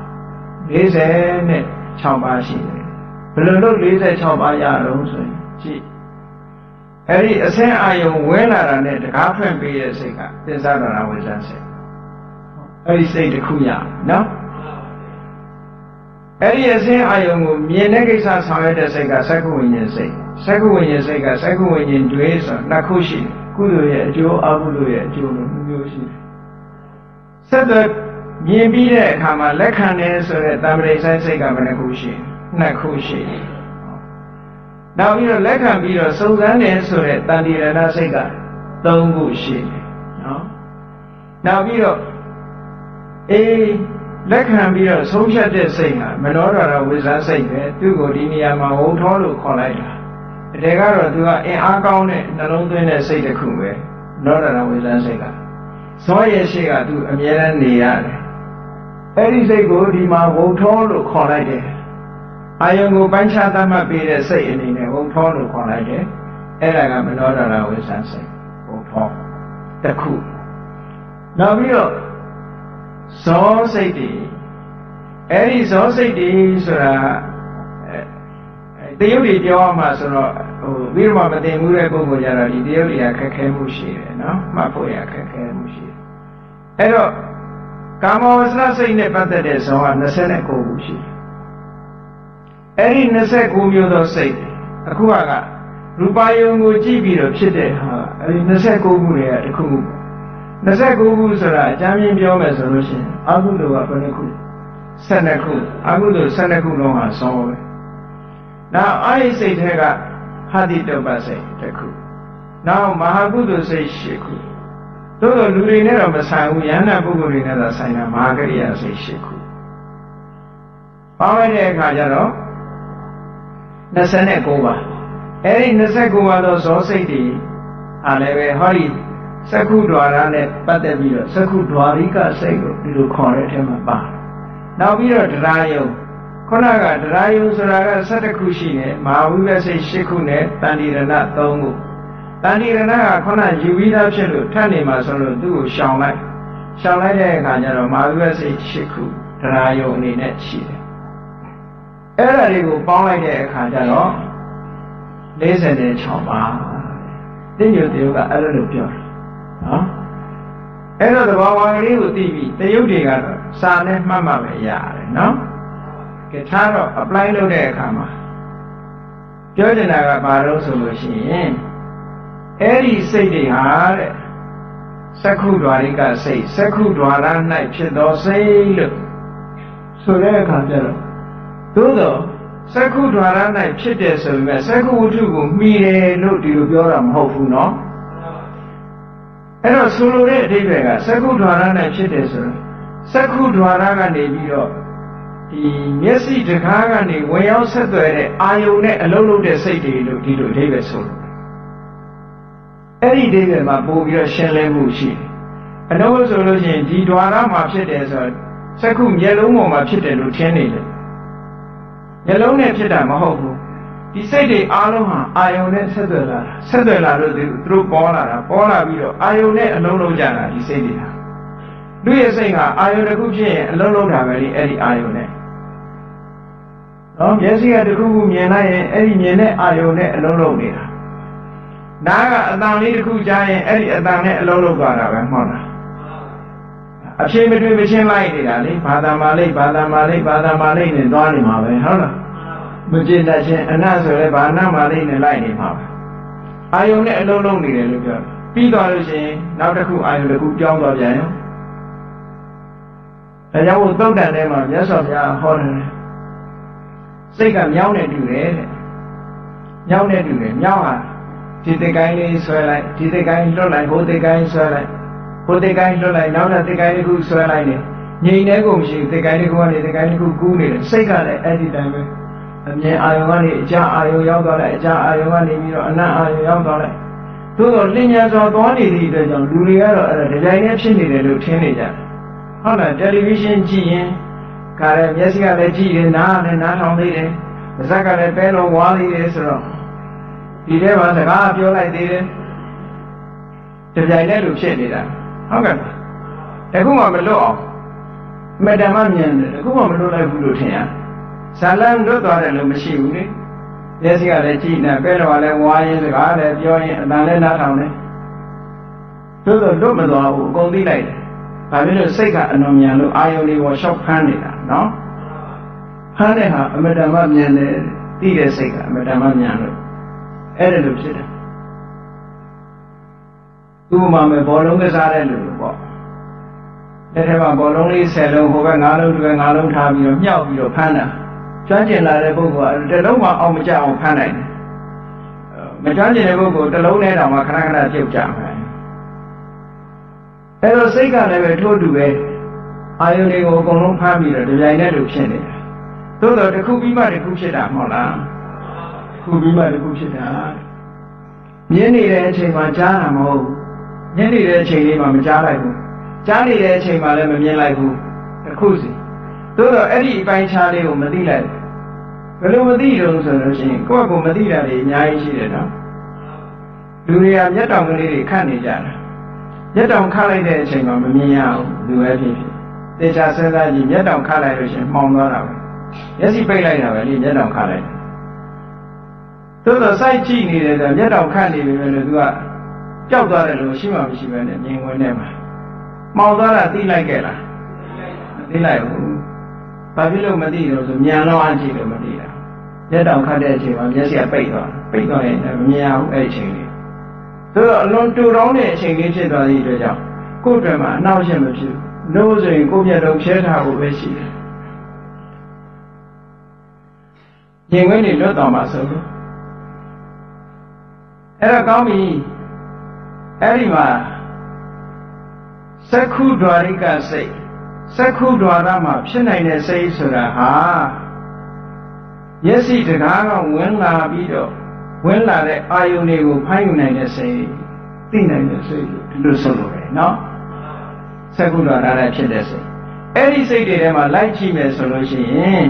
46ပါးရှိတယ်ဘယ်လိုလုပ်46ပါးရအောင်ဆိုရင်ကြည့်အဲ့ဒီအဆင်းအာယုံဝင်လာတာနဲ့တကားဖွင့်ပေးတဲ့စိတ်ကသစ္စာဒနာဝိဇ္ဇာစိတ်အဲ့ဒီစိတ်တစ်ခုရနော်အဲ့ဒီအဆင်းအာယုံကိုမြင်တဲ့ကိစ္စဆောင်ရွက်တဲ့စိတ်ကစက္ခုဝိညာဉ်စိတ်စက္ခုဝိညာဉ်စိတ်ကစက္ခုဝိညာဉ်တွေဆိုနှစ်ခုရှိတယ်ကုသိုလ်ရဲ့အကျိုးအကုသိုလ်ရဲ့အကျိုးလို့မျိုးရှိတယ်ဆက်သွယ်မြင်ပြီးတဲ့အခါမှာလက်ခံတယ်ဆိုတဲ့တမ္ပရိဆိုင်စိတ်ကဘယ်နှခုရှိနှစ်ခုရှိတယ်နောက်ပြီးတော့လက်ခံပြီးတော့စုံစမ်းတယ်ဆိုတဲ့တန်တိရဏစိတ်က3ခုရှိတယ်နော်နောက်ပြီးတော့လက်ခံပြီးတော့ဆုံးဖြတ်တဲ့စိတ်ဟာမနောဒရဝိဇ္ဇာစိတ်ပဲသူ့ကိုဒီနေရာမှာဝုံထောလို့ခေါ်လိုက်တာတကယ်ကတော့သူကအင်အားကောင်းတဲ့နှလုံးသွင်းတဲ့စိတ်တစ်ခုပဲနောဒနာဝိဇ္ဇာစိတ်ကဇောရဲ့ရှိကသူအမြဲတမ်းနေရတယ်အဲ့ဒီစိတ်ကိုဒီမှာဝုံထောလို့ခေါ်လိုက်တယ်အာယုံကိုပိုင်းခြားသတ်မှတ်ပေးတဲ့စိတ်အနေနဲ့ဝုံထောလို့ခေါ်လိုက်တယ်အဲ့ဒါကမနောဒနာဝိဇ္ဇာစိတ်ဝုံထောတစ်ခုနောက်ပြီးတော့ဇောစိတ်တွေအဲ့ဒီဇောစိတ်တွေဆိုတာတရုပ်တွေပြောမှဆိုတော့ပြီးတော့မသိမှုတဲ့ပုဂ္ဂိုလ်ကြတော့ဒီတရုပ်တွေကခက်ခဲမှုရှိတယ်နော်မှတ်ဖို့ရခက်ခဲမှုရှိတယ်အဲ့တော့ကာမဝဆရာစိတ်နဲ့ပတ်သက်တဲ့ဇောက29ခုရှိတယ်အဲ့ဒီ29မျိုးသောစိတ်အခုကရူပယုံကိုကြည့်ပြီးတော့ဖြစ်တဲ့ဟာအဲ့ဒီ29ခုတွေကတစ်ခု29ခုဆိုတာအကြမ်းမြင်ပြောမယ်ဆိုလို့ရှိရင်အကုသိုလ်ကဘယ်နှခု12ခုအကုသိုလ်12ခုလုံးဟာဇောပဲနောက်အဲ့ဒီစိတ်ထဲကဟာတိတုပ္ပစိတ်တစ်ခုနောက်မဟာကုသိုလ်စိတ်10ခုတို့တော့လူတွေနဲ့တော့မဆိုင်ဘူးယန္တာပုဂ္ဂိုလ်တွေနဲ့တော့ဆိုင်တာမဟာကရိယာစိတ်10ခုပေါင်းလိုက်တဲ့အခါကျတော့29ပါအဲ့ဒီ29ပါသောဇောစိတ်တွေအားလည်းပဲဟောဒီသက္ခုဒွါရနဲ့ပတ်သက်ပြီးတော့သက္ခုဒွါရိကစိတ်ကိုဒီလိုခေါ်တဲ့အထက်မှာပါနောက်ပြီးတော့တရားယုံခုနကတရားယုံဆိုတာက12ခုရှိတယ်မဟာဝိပဿစိတ်10ခုနဲ့တဏှိရဏ3ခုတဏှိရဏကခုနယူပြီးသားဖြစ်လို့ထပ်နေမှာဆိုလို့သူ့ကိုရှောင်လိုက်တဲ့အခါကျတော့မဟာဝိပဿစိတ်10ခုတရားယုံအနေနဲ့ရှိတယ်အဲ့ဒါတွေကိုပေါင်းလိုက်တဲ့အခါကျတော့46ပါတိညိုတယုတ်ကအဲ့လိုပြောတယ်နော်အဲ့တော့သဘာဝကလေးကိုသိပြီးတယုတ်တွေကတော့စာနဲ့မှတ်မှပဲရတယ်နော်ကဲထားတော့ apply လုပ်တဲ့အခါမှာပြောချင်တာကဘာလို့ဆိုလို့ရှိရင်အဲ့ဒီစိတ်တွေဟာတဲ့သက္ခုဒွါရိကစိတ်သက္ခုဒွါရ၌ဖြစ်သောစိတ်လို့ဆိုတဲ့အခါကျတော့သို့တော့သက္ခုဒွါရ၌ဖြစ်တယ်ဆိုပေမဲ့သက္ခုဝတ္ထုကိုမှီတယ်လို့ဒီလိုပြောတာမဟုတ်ဘူးနော်အဲ့တော့ဆိုလိုတဲ့အဓိပ္ပာယ်ကသက္ခုဒွါရ၌ဖြစ်တယ်ဆိုတော့သက္ခုဒွါရကနေပြီးတော့ဒီမျက်စိတကားကနေဝင်ရောက်ဆက်သွယ်တဲ့အာယုန်နဲ့အလုံးလုံးတဲ့စိတ်တွေလို့ဒီလိုအဓိပ္ပာယ်ဆိုလို့အဲ့ဒီအဓိပ္ပာယ်မှာပို့ပြီးတော့ရှင်းလင်းမှုရှိတယ်အနှုတ်ဆိုလို့ရှိရင်ဒီဒွါရမှာဖြစ်တယ်ဆိုတော့သက္ခုမျက်လုံးပေါ်မှာဖြစ်တယ်လို့ထင်နေတယ်မျက်လုံးနဲ့ဖြစ်တာမဟုတ်ဘူးဒီစိတ်တွေအားလုံးဟာအာယုန်နဲ့ဆက်သွယ်လာလို့သူတို့ပေါ်လာပြီးတော့အာယုန်နဲ့အလုံးလုံးကြတာဒီစိတ်တွေဟာလူရဲ့စိတ်ကအာယုန်တစ်ခုဖြစ်ရင်အလုံးလုံးတာပဲလေအဲ့ဒီအာယုန်နဲ့နော်မျက်စိကတစ်ခုခုမြင်လိုက်ရင်အဲ့ဒီမြင်တဲ့အာယုန်နဲ့အလုံးလုံးနေတာနားကအတန်လေးတစ်ခုကြားရင်အဲ့ဒီအတန်နဲ့အလုံးလုံးသွားတာပဲမှောက်လားအဖြစ်မတွေ့မချင်းလိုက်နေတာလေဘာသာမာလိနဲ့သွားနေမှာပဲဟုတ်လားမကျေနပ်ခြင်းအနတ်ဆိုလဲဘာနာမာလိနဲ့လိုက်နေမှာပဲအာယုန်နဲ့အလုံးလုံးနေတယ်လို့ပြောတယ်ပြီးသွားလို့ရှိရင်နောက်တစ်ခုအာယုန်တစ်ခုပြောင်းသွားပြန်ရောဒါကြောင့်သုတ်တန်ထဲမှာမြတ်စွာဘုရားဟောတယ်စိတ်ကမြောင်းနဲ့တူတယ်တဲ့မြောင်းနဲ့တူတယ်မြောင်းဟာဒီတကိုင်းလေးဆွဲလိုက်ဒီတကိုင်းလွတ်လိုက်ဟိုတကိုင်းဆွဲလိုက်ဟိုတကိုင်းလွတ်လိုက်နောက်တစ်ကိုင်းတစ်ခုဆွဲလိုက်နေငြိမ်တဲ့ကုန်ရှိတကိုင်းတစ်ခုကနေတကိုင်းတစ်ခုကူးနေတယ်စိတ်ကလည်းအဲ့ဒီတိုင်းပဲအမြင်အာယုံကနေအကြအာယုံရောက်သွားလိုက်အကြအာယုံကနေပြီးတော့အနတ်အာယုံရောက်သွားလိုက်သို့တော့လင်းညာစွာသွားနေသည့်အတွက်ကြောင့်လူတွေကတော့အဲ့ဒါဒီဇိုင်းနဲ့ဖြစ်နေတယ်လို့ထင်နေကြတယ်ဟုတ်လားတယ်လီဗီရှင်းကြည့်ရင်ခါရဲမျက်စိကလည်းကြည့်တယ်နားကလည်းနားထောင်သေးတယ်ပါးစပ်ကလည်းပဲလုံးဝါးသေးတယ်ဆိုတော့ဒီထဲမှာစကားပြောလိုက်သေးတယ်ဒီဇိုင်းနဲ့လို့ဖြစ်နေတာဟုတ်ကဲ့တခုမှမလွတ်အောင်မတ္တမမြင်တယ်တခုမှမလွတ်လိုက်ဘူးလို့ထင်ရဇာလန်လွတ်သွားတယ်လို့မရှိဘူးလေမျက်စိကလည်းကြည့်နေပဲလုံးကလည်းဝါးရင်စကားလည်းပြောရင်အတန်လည်းနားထောင်တယ်သို့တော့လွတ်မသွားဘူးအကုန်သိလိုက်တယ်ဘာဖြစ်လို့စိတ်ကအလွန်မြန်လို့အာယုန်တွေကိုရှောက်ဖမ်းနေတာနော်ဖမ်းတဲ့ဟာအမတ္တမမြန်တယ်သိတဲ့စိတ်ကအမတ္တမမြန်လို့အဲ့ဒါလိုဖြစ်တယ်သူ့မှာမဲ့ဘောလုံးကစားတဲ့လူလို့ပေါ့လက်ထဲမှာဘောလုံးလေး10လုံးဟိုဘက်9လုံးဒီဘက်9လုံးထားပြီးတော့မြှောက်ပြီးတော့ဖမ်းတာကျွမ်းကျင်လာတဲ့ပုဂ္ဂိုလ်ကတစ်လုံးမှအောင်မကြအောင်ဖမ်းနိုင်တယ်မကျွမ်းကျင်တဲ့ပုဂ္ဂိုလ်တစ်လုံးနဲ့တောင်မှခဏခဏပြုတ်ကြမယ်အဲ့တော့စိတ်ကလည်းပဲထို့တူပဲအာယုန်တွေကိုအကုန်လုံးဖမ်းပြီးတော့ဒီကြိုင်နဲ့လို့ဖြစ်နေတယ်သို့တော့တစ်ခုပြီးမှတစ်ခုဖြစ်တာမဟုတ်လားတစ်ခုခုပြီးမှတစ်ခုဖြစ်တာမြင်နေတဲ့အချိန်မှာကြားတာမဟုတ်ဘူးမြင်နေတဲ့အချိန်လေးမှာမကြားလိုက်ဘူးကြားနေတဲ့အချိန်မှာလည်းမမြင်လိုက်ဘူးတစ်ခုစီသို့တော့အဲ့ဒီအပိုင်းခြားလေးကိုမသိလိုက်ဘယ်လိုမသိတော့ဆိုလို့ရှိရင်ကိုယ့်ကိုယ်မသိတာတွေအများကြီးရှိတယ်နော်လူတွေကမျက်တောင်ကလေးတွေခတ်နေကြတာမျက်တောင်ခတ်လိုက်တဲ့အချိန်မှာမမြင်ရဘူးလူပဲဖြစ်ဖြစ်သေချာစဉ်းစားကြည့်မျက်တောင်ခတ်လိုက်လို့ရှိရင်မှောင်သွားတာပဲမျက်စိပိတ်လိုက်တာပဲလေမျက်တောင်ခတ်လိုက်သို့တော့စိုက်ကြည့်နေတယ်ဆိုမျက်တောင်ခတ်နေပြီပဲလို့သူကကြောက်သွားတယ်လို့ရှိမှမရှိပဲနဲ့မြင်ဝင်နေမှာမှောင်သွားတာသိလိုက်ခဲ့လားမသိလိုက်ဘူးဘာဖြစ်လို့မသိလို့ဆိုမြန်တော့အကြည့်လို့မသိတာမျက်တောင်ခတ်တဲ့အချိန်မှာမျက်စိကပိတ်သွားရင်မမြင်ရဘူးအဲ့ဒီအချိန်လေးသို့တော့အလွန်တူတောင်းတဲ့အချိန်လေးဖြစ်သွားသည့်အတွက်ကြောင့်ကိုယ့်အတွက်မှာအနှောက်အယှက်မဖြစ်ဘူးလို့ဆိုရင်ကိုယ့်မျက်လုံးဖြဲထားဖို့ပဲရှိတယ်ရင်ခွင်းတွေလွတ်တော်မှာဆိုလို့အဲ့တော့ကောင်းပြီအဲ့ဒီမှာသက္ခုဒွါရိကစိတ်သက္ခုဒွါရမှာဖြစ်နိုင်တဲ့စိတ်ဆိုတာဟာမျက်စိတကားကဝင်လာပြီးတော့ဝင်လာတဲ့အာယုန်တွေကိုဖမ်းယူနိုင်တဲ့စိတ်သိနိုင်တဲ့စိတ်လို့ဆိုလိုတယ်နော်သက္ခုဒွါရနဲ့ဖြစ်တဲ့စိတ်အဲ့ဒီစိတ်တွေထဲမှာလိုက်ကြည့်မယ်ဆိုလို့ရှိရင်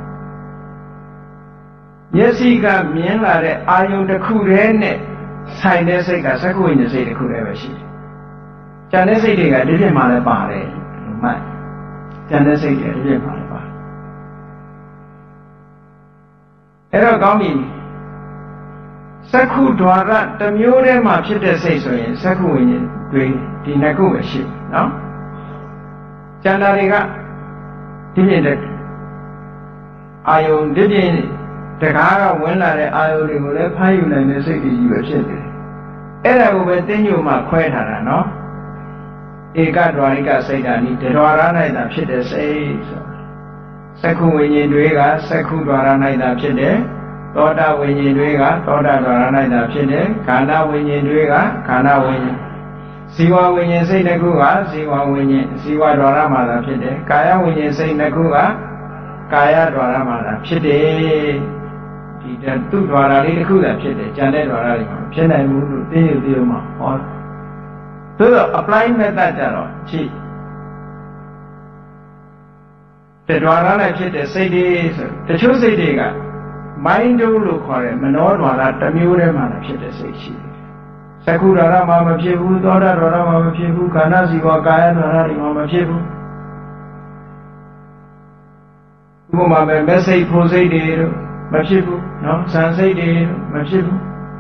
မျက်စိကမြင်လာတဲ့အာယုန်တစ်ခုတည်းနဲ့ဆိုင်တဲ့စိတ်ကသက္ခုဝိညာဉ်စိတ်တစ်ခုတည်းပဲရှိတယ်။ကျန်တဲ့စိတ်တွေကဒီပြင်မှာလည်းပါတယ်မှတ်ကျန်တဲ့စိတ်တွေဒီပြင်မှာလည်းပါတယ်အဲ့တော့ကောင်းပြီသက္ခုဒွါရတစ်မျိုးတည်းမှာဖြစ်တဲ့စိတ်ဆိုရင်သက္ခုဝိညာဉ်တွေဒီနှစ်ခုပဲရှိတယ်နော်ကျန်တာတွေကဒီပြင်တဲ့အာယုန်ဒီပြင်တကားကဝင်လာတဲ့အာယုန်တွေကိုလည်းဖမ်းယူနိုင်တဲ့စိတ်တွေကြီးပဲဖြစ်တယ်အဲ့ဒါကိုပဲတင်းညိုမှခွဲထားတာနော်ဧကဒွါရိကစိတ်ဓာတ်ဤဒွါရ၌သာဖြစ်တဲ့စိတ်ဆိုသက္ခုဝိညာဉ်တွေကသက္ခုဒွါရ၌သာဖြစ်တယ်သောတာဝိညာဉ်တွေကသောတာဒွါရ၌သာဖြစ်တယ်ခန္ဓာဝိညာဉ်တွေကခန္ဓာဝိညာဉ်ဇီဝဝိညာဉ်စိတ်တစ်ခုကဇီဝဝိညာဉ်ဇီဝဒွါရမှာသာဖြစ်တယ်ကာယဝိညာဉ်စိတ်တစ်ခုကကာယဒွါရမှာသာဖြစ်တယ်ဒီသူ့ဒွါရလေးတစ်ခုသာဖြစ်တယ်ကျန်တဲ့ဒွါရတွေမှာဖြစ်နိုင်ဘူးလို့သိရသေးမှဟောသို့တော့ apply method ကြတော့ကြည့်ဒွါရနဲ့ဖြစ်တဲ့စိတ်တွေဆိုတချို့စိတ်တွေက mind လို့ခေါ်တဲ့မနောဒွါရတစ်မျိုးတည်းမှာဖြစ်တဲ့စိတ်ရှိတယ်သက္ခုဒွါရမှာမဖြစ်ဘူးသောတာဒွါရမှာမဖြစ်ဘူးခန္ဓာဇီဝကာယဒွါရတွေမှာမဖြစ်ဘူးဥပမာပဲမစိတ်ဖို့စိတ်တွေတို့မဖြစ်ဘူးနော်ဇန်စိတ်တွေမဖြစ်ဘူး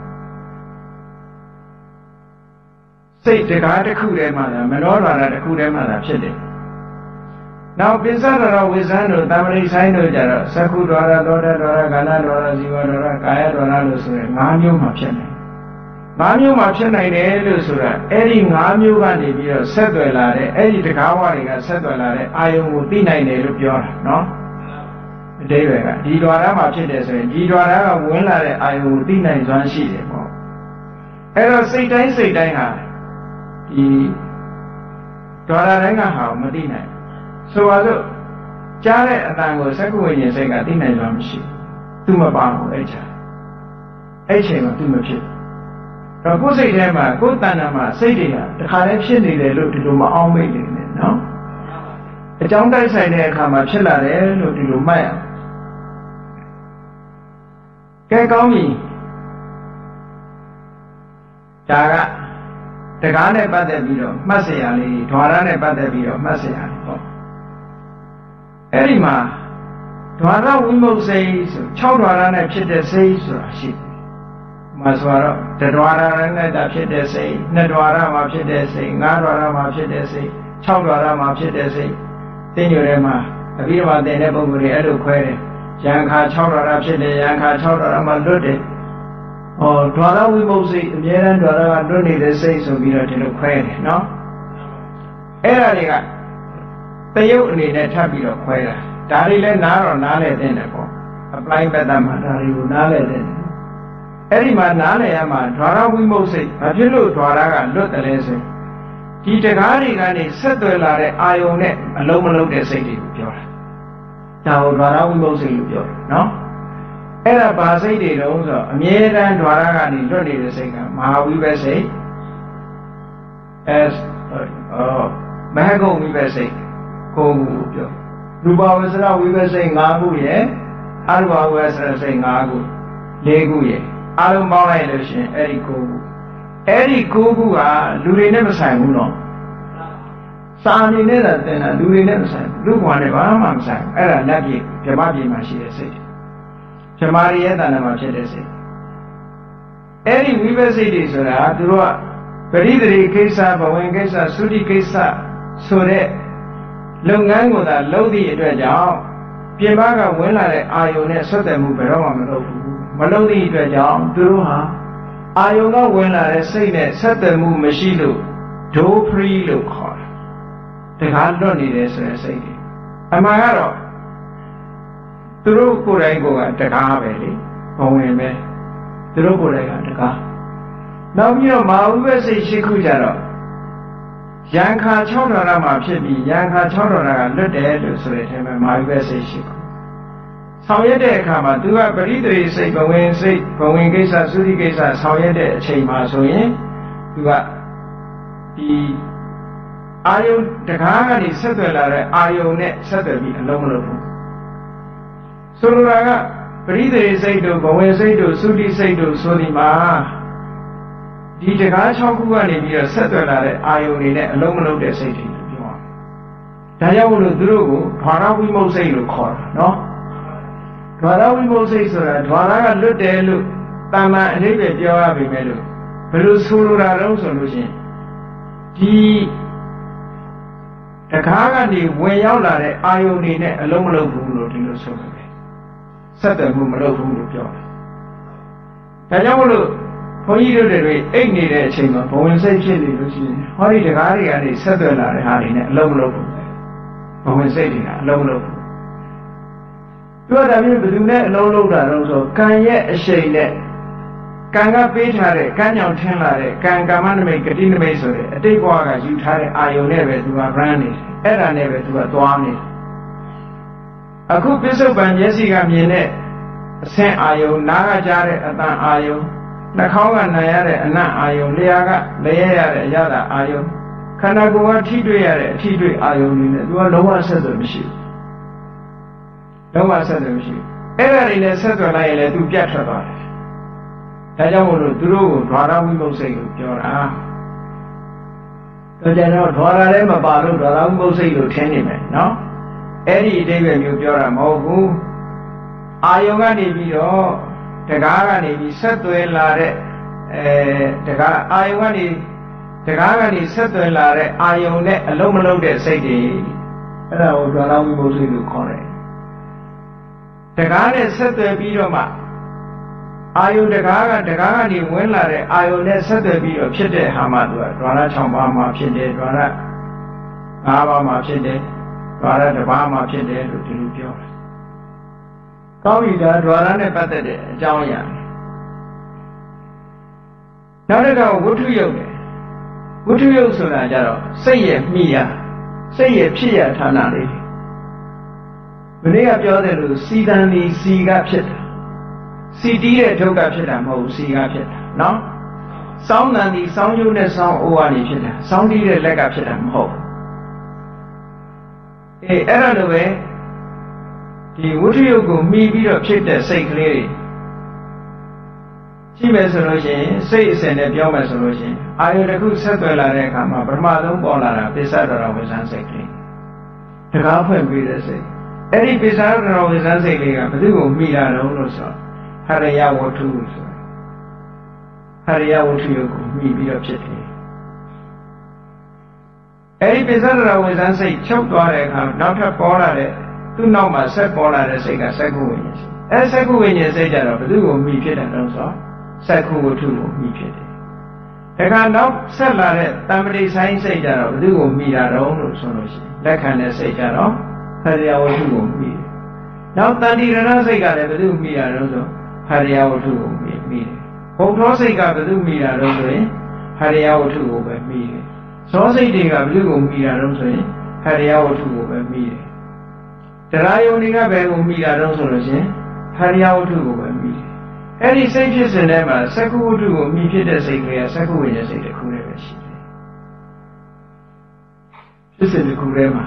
စိတ်တကားတစ်ခုတည်းမှသာမနောဒွါရတစ်ခုတည်းမှသာဖြစ်တယ်နောက်ပိစဒရဝိဇ္ဇံတို့တမရိဆိုင်တို့ကြတော့သက္ခုဒွါရသောတာဒွါရခန္ဓာဒွါရဇီဝဒွါရကာယဒွါရလို့ဆိုရင်၅မျိုးမှဖြစ်နိုင်၅မျိုးမှဖြစ်နိုင်တယ်လို့ဆိုတာအဲ့ဒီ၅မျိုးကနေပြီးတော့ဆက်သွယ်လာတဲ့အဲ့ဒီတကားဝတွေကဆက်သွယ်လာတဲ့အာယုံကိုသိနိုင်တယ်လို့ပြောတာနော်အတိပ္ပယ်ကဒီဒွါရမှာဖြစ်တယ်ဆိုရင်ဒီဒွါရကဝင်လာတဲ့အာယုံကိုသိနိုင်စွမ်းရှိတယ်ပေါ့အဲ့တော့စိတ်တိုင်းဟာဒီဒွါရတိုင်းကဟာမသိနိုင်ဆိုပါစို့ကြားတဲ့အတန်ကိုသက္ခုဝိညာဉ်စိတ်ကသိနိုင်စွမ်းမရှိသူမပါဘူးအဲ့ချိန်မှာသူမဖြစ်တော့ကိုယ်စိတ်ထဲမှာကိုယ်တဏ္ဍာမှာစိတ်တွေကတခါတည်းဖြစ်နေတယ်လို့ဒီလိုမအောင်မိတ်နေနဲ့နော်အကြောင်းတိုက်ဆိုင်တဲ့အခါမှာဖြစ်လာတယ်လို့ဒီလိုမှတ်ရကဲကောင်းပြီဒါကတကားနဲ့ပတ်သက်ပြီးတော့မှတ်เสียရလေးဓွာရနဲ့ပတ်သက်ပြီးတော့မှတ်เสียရလေးပေါ့အဲ့ဒီမှာဓွာရဝိမုတ်စိတ်ဆို6ဓွာရနဲ့ဖြစ်တဲ့စိတ်ဆိုတာရှိတယ်။မှာဆိုတော့တဓွာရနဲ့တာဖြစ်တဲ့စိတ်2ဓွာရမှာဖြစ်တဲ့စိတ်5ဓွာရမှာဖြစ်တဲ့စိတ်6ဓွာရမှာဖြစ်တဲ့စိတ်သင်္ကြန်ထဲမှာအဘိဓမ္မာသင်တဲ့ပုဂ္ဂိုလ်တွေအဲ့လိုခွဲတယ်။ယံခါ6ဓွာရဖြစ်တယ်ယံခါ6ဓွာရမှာလွတ်တယ်။ဓွာရဝိမုတ်စိတ်အမြဲတမ်းဓွာရကလွတ်နေတဲ့စိတ်ဆိုပြီးတော့ဒီလိုခွဲတယ်နော်။အဲ့ဒါတွေကတယုတ်အနေနဲ့ထပ်ပြီးတော့ခွဲတာဒါတွေလည်းနားတော့နားလဲတဲ့တယ်ပေါ့ apply method မှာဒါတွေကိုနားလဲတဲ့တယ်အဲ့ဒီမှာနားလဲရမှာဓွာရဝိမုတ်စိတ်ဘာဖြစ်လို့ဓွာရကလွတ်တယ်လဲဆိုဒီတကားတွေကနေဆက်သွယ်လာတဲ့အာယုံနဲ့အလုံးမလုံးတဲ့စိတ်တွေကိုပြောတာဒါကိုဓွာရဝိမုတ်စိတ်လို့ပြောတယ်နော်အဲ့ဒါဘာစိတ်တွေတုံးဆိုအမြဲတမ်းဓဝါရကနေလွတ်နေတဲ့စိတ်ကမဟာဝိပဿစိတ်မဟဂုံဝိပဿစိတ်ကိုယ်ကိုပြောရူပဝဆရဝိပဿစိတ်၅ခုရဲ့အရူပဝဆရစိတ်၅ခု၄ခုရဲ့အလုံးပေါင်းလိုက်လို့ရှိရင်အဲ့ဒီ9ခုအဲ့ဒီ9ခုကလူတွေနဲ့မဆိုင်ဘူးနော်စာအနေနဲ့သာသင်တာလူတွေနဲ့မဆိုင်ဘူးလူကွာနဲ့ဘာမှမဆိုင်အဲ့ဒါလက်ပြဗြဟ္မပြေမှာရှိတဲ့စိတ်ဗြဟ္မာရီရဲ့တဏ္ဍာမှာဖြစ်တဲ့စိတ်အဲ့ဒီဝိပဿစိတ်တွေဆိုတာသူတို့ကပရိသေကိစ္စဘဝင်ကိစ္စသုတိကိစ္စဆိုတဲ့လုပ်ငန်းကိုသာလုပ်သည့်အတွက်ကြောင့်ပြင်ပကဝင်လာတဲ့အာယုန်နဲ့ဆက်သွယ်မှုဘယ်တော့မှမလုပ်ဘူးမလုပ်သည့်အတွက်ကြောင့်သူတို့ဟာအာယုန်ကဝင်လာတဲ့စိတ်နဲ့ဆက်သွယ်မှုမရှိလို့ဒိုဖရီလို့ခေါ်တယ်တခါလွတ်နေတယ်ဆိုတဲ့စိတ်တွေအမှန်ကတော့သူတို့ကိုယ်တိုင်ကတကားပဲလေဘဝင်ပဲသူတို့ကိုယ်တိုင်ကတကားနောက်ပြီးတော့မဟာဝိပဿစိတ်ရှိခုကြတော့ယံခါ6ဒေါ်လာမှာဖြစ်ပြီးယံခါ6ဒေါ်လာကလွတ်တယ်လို့ဆိုတဲ့အချိန်မှာမဟာဝိပဿစိတ်ရှိခုဆောင်ရွက်တဲ့အခါမှာသူကပရိသေစိတ်ဘဝင်စိတ်ဘဝင်ကိစ္စသုတိကိစ္စဆောင်ရွက်တဲ့အချိန်မှာဆိုရင်သူကဒီအာယုန်တကားကနေဆက်သွယ်လာတဲ့အာယုန်နဲ့ဆက်သွယ်ပြီးအလုံးမလုံးဘူးဆိုလိုတာကပရိသေစိတ်တို့ဘဝင်စိတ်တို့သုတိစိတ်တို့ဆိုဒီမှာဒီတကား6ခုကနေပြီးတော့ဆက်သွယ်လာတဲ့အာယုန်တွေနဲ့အလုံးမလုံးတဲ့စိတ်တွေပြောအောင်ဒါကြောင့်မို့လို့သူတို့ကိုဓဝါရဝိမုတ်စိတ်လို့ခေါ်တာနော်ဓဝါရဝိမုတ်စိတ်ဆိုတာဓဝါရကလွတ်တယ်လို့တာမန်အဓိပ္ပာယ်ပြောရပြီမဲ့လို့ဘယ်လိုဆိုလိုတာလဲဆိုလို့ရှိရင်ဒီတကားကနေဝင်ရောက်လာတဲ့အာယုန်တွေနဲ့အလုံးမလုံးဘူးလို့ဒီလိုဆိုတယ်ဆက်သွယ်မှုမလုပ်ဘူးလို့ပြောတယ်ဒါကြောင့်မို့လို့ဘုန်းကြီးတို့တွေအိတ်နေတဲ့အချိန်မှာဘဝင်စိတ်ဖြစ်နေလို့ရှိရင်ဟောဒီတကားတွေကနေဆက်သွယ်လာတဲ့ဟာတွေနဲ့အလုံးမလုံးဘူးဘဝင်စိတ်တွေကအလုံးမလုံးဘူးပြောတာမျိုးဘယ်သူနဲ့အလုံးလုံးတာတော့ဆိုကံရဲ့အရှိန်နဲ့ကံကပေးထားတဲ့ကံကြောင့်ထင်းလာတဲ့ကံကာမနမိတ်ဂတိနမိတ်ဆိုတဲ့အတိတ်ဘဝကယူထားတဲ့အာယုန်နဲ့ပဲသူက brand နေတယ်အဲ့ဒါနဲ့ပဲသူကသွားနေတယ်အခုပစ္စုပန်မျက်စိကမြင်တဲ့အဆင့်အာယုန်နားကကြားတဲ့အတန်အာယုန်နှာခေါင်းကနားရတဲ့အနံ့အာယုန်လျှာကလျှက်ရတဲ့အရသာအာယုန်ခန္ဓာကိုယ်ကထိတွေ့ရတဲ့အထိတွေ့အာယုန်တွေနဲ့သူကလုံးဝဆက်သွယ်မရှိဘူးလုံးဝဆက်သွယ်မရှိဘူးအဲ့ဒါတွေနဲ့ဆက်သွယ်လိုက်ရင်လည်းသူပြတ်ထွက်သွားတယ်ဒါကြောင့်မို့လို့သူတို့ကိုဓဝါရဝိမုတ်စိတ်လို့ပြောတာတော့ကျွန်တော်ဓဝါရလည်းမပါလို့ဓဝါရဝိမုတ်စိတ်လို့ထင်နေမယ်နော်အဲ့ဒီအတိပ္ပယ်မျိုးပြောတာမဟုတ်ဘူးအာယုံကနေပြီးတော့တကားကနေပြီးဆက်သွယ်လာတဲ့တကားအာယုံကနေတကားကနေဆက်သွယ်လာတဲ့အာယုံနဲ့အလုံးမလုံးတဲ့စိတ်တွေအဲ့ဒါကိုဓဝါရဝိမုတ်စိတ်လို့ခေါ်တယ်တကားနဲ့ဆက်သွယ်ပြီးတော့မှအာယုတကားကနေဝင်လာတဲ့အာယုနဲ့ဆက်သွယ်ပြီးတော့ဖြစ်တဲ့ဟာမှသူကဓဝါရ6ပါးမှာဖြစ်တယ်ဓဝါရ5ပါးမှာဖြစ်တယ်ဓဝါရ1ပါးမှာဖြစ်တယ်လို့ဒီလိုပြောတယ်။ကောင်းပြီဒါဓဝါရနဲ့ပတ်သက်တဲ့အကြောင်းအရာနောက်တစ်ခါဝဋ္ထုယုတ်တယ်ဝဋ္ထုယုတ်ဆိုတာကြတော့စိတ်ရဲ့မိရစိတ်ရဲ့ဖြစ်ရဌာနလေးမနေ့ကပြောတယ်လို့စီတန်ဒီစီကဖြစ်တာစီတီးတဲ့ဒုက္ခဖြစ်တာမဟုတ်ဘူးစီကဖြစ်တာနော်စောင်းတန်ဒီစောင်းကျိုးနဲ့စောင်းအိုးကနေဖြစ်တာစောင်းတီးတဲ့လက်ကဖြစ်တာမဟုတ်ဘူးအဲ့ဒါလိုပဲဒီဝဋ္ထုယုတ်ကိုမှီပြီးတော့ဖြစ်တဲ့စိတ်ကလေးတွေရှိမယ်ဆိုလို့ရှိရင်စိတ်အစဉ်နဲ့ပြောမယ်ဆိုလို့ရှိရင်အာယုတစ်ခုဆက်သွယ်လာတဲ့အခါမှာပထမဆုံးပေါ်လာတာပိဿဒရဝိဇ္ဇန်စိတ်ကလေးတကားဖွင့်ပြီးတဲ့စိတ်အဲ့ဒီပိဿဒရဝိဇ္ဇန်စိတ်ကလေးကဘယ်သူ့ကိုမှီတာတော့လို့ဆိုဟရိယဝတ္ထုဆိုဟရိယဝတ္ထုယုတ်ကိုမှီပြီးတော့ဖြစ်တယ်အဲဒီပိဿဒရဝိဇ္ဇန်စိတ်ချုပ်သွားတဲ့အခါနောက်ထပ်ပေါ်လာတဲ့သူ့နောက်မှာဆက်ပေါ်လာတဲ့စိတ်ကစက္ခုဝိညာဉ်စိတ်အဲစက္ခုဝိညာဉ်စိတ်ကြတော့ဘယ်သူ့ကိုမှီဖြစ်တယ်လို့ဆိုစက္ခုဝတ္ထုကိုမှီဖြစ်တယ်ဒါကနောက်ဆက်လာတဲ့တမ္ပတိဆိုင်စိတ်ကြတော့ဘယ်သူ့ကိုမှီတာတော့လို့ဆိုလို့ရှိရင်လက်ခံတဲ့စိတ်ကြတော့ဟရိယဝတ္ထုကိုမှီတယ်နောက်တန်တိရဏစိတ်ကလည်းဘယ်သူ့ကိုမှီတာတော့ဆိုဟရိယဝတ္ထုကိုမှီတယ်ဘုံသောစိတ်ကဘယ်သူမှီတာတော့ဆိုရင်ဟရိယဝတ္ထုကိုပဲမှီတယ်ဇောစိတ်တွေကဘယ်သူကိုမှီတာတော့ဆိုရင်ဟရိယဝတ္ထုကိုပဲမှီတယ်တရားယုံတွေကဘယ်ကိုမှီတာတော့ဆိုလို့ရှင်ဟရိယဝတ္ထုကိုပဲမှီ Any sages in them are Saku to me fit as a Saku in a say the Kureva. This is the Kurema.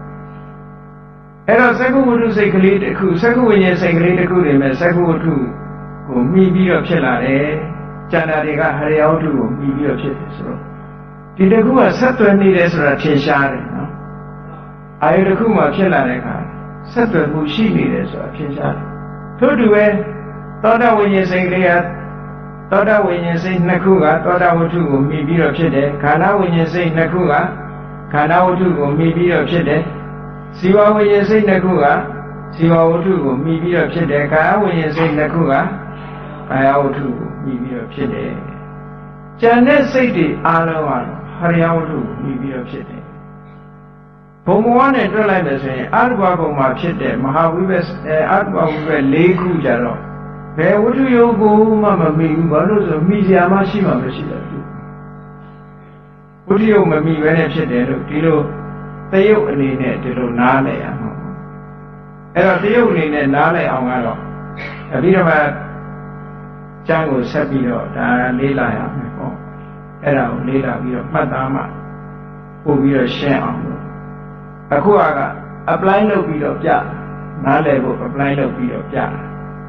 And a Saku would say create a coup, Saku in a say create a coup, and Saku to me be of Chela, Janadega Hariao to me be of Chetis. Did the Kua Saturn need as a Chinshari? I had a Kuma Chela, Saturn who she needed as a Chinshari. To do it. Toda when you say Toda when you say Nakuga, Toda would to me be of Chede, Kana when you say Nakuga, Kana would to me be of Chede, Siwa when you say Nakuga, Siwa would to me be of Chede, Kana when you say Nakuga, Kaya would to me be of Chede. Janet say the Alawan, Hariao to me be of Chede. Pomuan and Drolanda say, Alba Ma Chede, Mahawives, Alba Leku Jaro. Where would you go, Mamma me, Balos of Misia Mashima Machida? Would you, Mammy, when I said, Tilo, they only net to Nale. And they only net Nale on a bit of a jungle Sabio, Lila, and Lila, we of Madama, who we are share on. A Kuaga, a blind of beat of Jar, Nale, a blind of beat of Jar.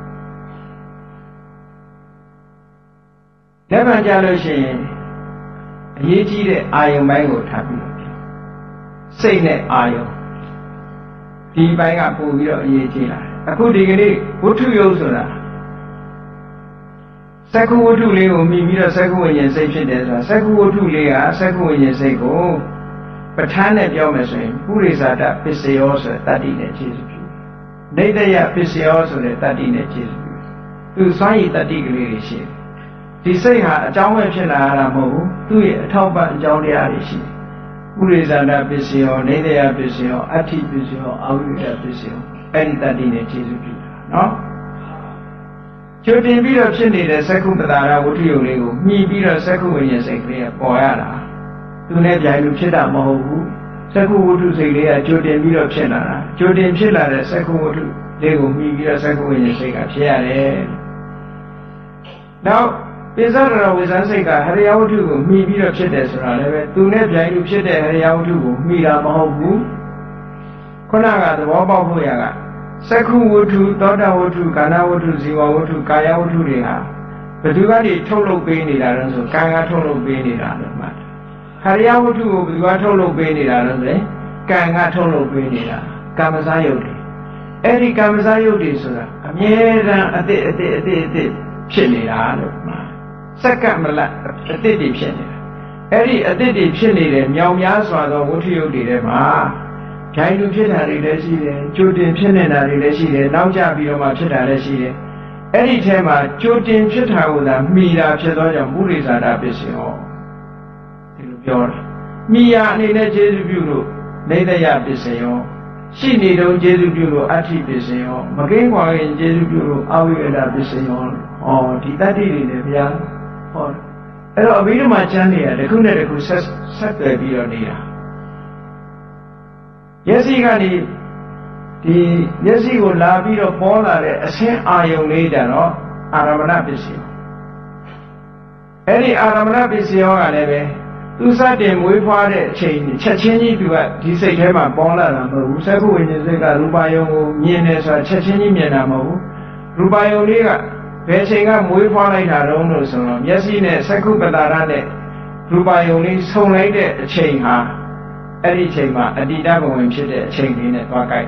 Never jealousy. Ye cheated iron mango happy. Say net iron. The bang up for your ye chila. A good dignity, what to you, sir? Saku would do lay on me, a saku when you say it, Saku would do lay a saku when you say go. But Hannah Jomason, who is at that pissy also 13 inches. Later, ya pissy also the 13 inches. To sign 30 degrees. They say, a Jama Chenaramo, do it, top and Jolly Alishi. Who is under Bissio, Nadia Bissio, Ati Bissio, Aurita Bissio, and that in a Chesapeake. No? Children be of Chinny, the second Badara, what you live, me be a second when you say clear, Boyana. Do not Jalu Cheda Mohu, second would to say clear, Jordan be of Chena, Jordan Chilla, the second would to Lego, me be a second when you say a chair. Now, Bizarre was answering a Hariao to me be of Chedes, to never Jalu Chede Hariao to me a Mahobu. Konaga, the Waba Huyaga. Saku would to Doda would to Kana would to Ziwa would to Kaya would to Riha. But you got a total pain in that, so Kanga total pain in that. Hariao would to you are total pain in that, Kanga total pain in that. Kamasayoti. Eddie Kamasayoti, sir. A mere at the Chili. Second, a diddy penny. Eddie, a diddy penny, Meow Yaswa, what you did, ma. Jailu Chitari Resident, Judin Chinari Resident, now Jabioma Chita Resident. Any time, Judin Chita with a Mira Chedoya Buddhisa Dabisio. Mia Nina Jesu Bureau, Neda Yabisio. She need on Jesu Bureau, Ati Bisio, Magangwa in Jesu Bureau, Awida Bisio, or Titati in the Via. A bit of my channel, the Kuna who says, set the Bionia. Yes, he got the yes, he will love you of Paula, a Saint Iron later, no? Aramanapisio. Any Aramanapisio, and two side them we fought it, change, Chachini to what he said, Hema, Paula, who said, who is the Rubayo, Mienes, or Chachini Mianamo, Rubayo Liga. Peshing we follow our own son. Yes, in a Sakubadarane, Rubayoni, so late a chain ha. Eddie Chema, a Didabo and Chit a chain in a Wakai.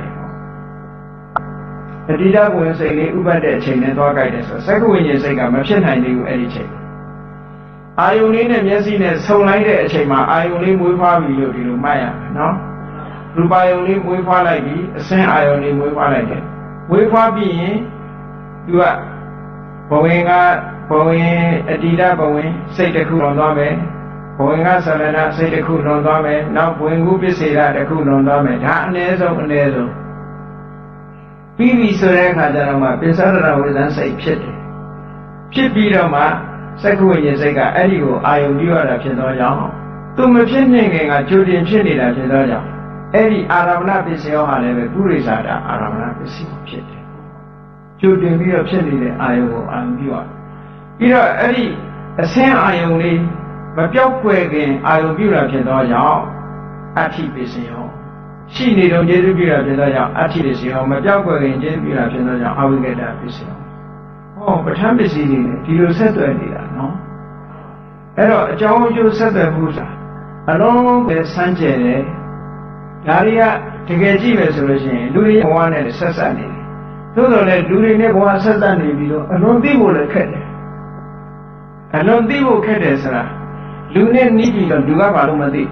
A Didabo and say, Uber de chain and Wakai. Second when you say, I'm a chin, I knew Eddie chain. I only name yes in a so late a chema, I only move how we look in Maya, no? Rubayoni, we follow like a saint, I only move like it. We for being, you are. Boinga, Boin, Adida, Boin, say the cool on Dome, Boinga Savana, say the cool on Dome, now Boingu be say that the cool on Dome, Hanezo, Nezo. Bibi Sureka Janama, Pisara with an say Pit. Pit Bidoma, Sakuin Sega, Edio, I owe you at Pinoya. To Machinning a Julian Chinny at Pinoya. Eddie Aramna Pisio, however, Purisada, Aramna Pisio Pit. ကျိုးတင်ပြီးတော့ဖြစ်နေတဲ့အာယုံကိုအာရုံပြုရပြီးတော့အဲ့ဒီအဆင်းအာယုံလေးမပြောက်ွယ်ခင်အာယုံပြုတာဖြစ်သောကြောင့်အဋ္ဌိပစ္စယောရှိနေတော့ကျေစုပြုတာဖြစ်သောကြောင့်အဋ္ဌိပစ္စယောမပြောက်ွယ်ခင်ကျေစုပြုတာဖြစ်သောကြောင့်အဝိကတပစ္စယောပဋ္ဌာန်းပစ္စည်းတွေနဲ့ဒီလိုဆက်သွယ်နေတာနော်အဲ့တော့အကြောင်းအကျိုးဆက်သွယ်မှုဆိုတာအလုံးပဲစမ်းကြယ်တယ်ဒါတွေကတကယ်ကြည့်မယ်ဆိုလို့ရှိရင်လူတွေဘဝနဲ့ဆက်ဆက်နေတယ်သို့တော်လည်းလူတွေနဲ့ဘဝဆက်ဆက်နေပြီးတော့အလွန်သိဖို့လည်းခက်တယ်အလွန်သိဖို့ခက်တယ်ဆိုတာလူနဲ့နီးပြီးတော့လူကဘာလို့မသိ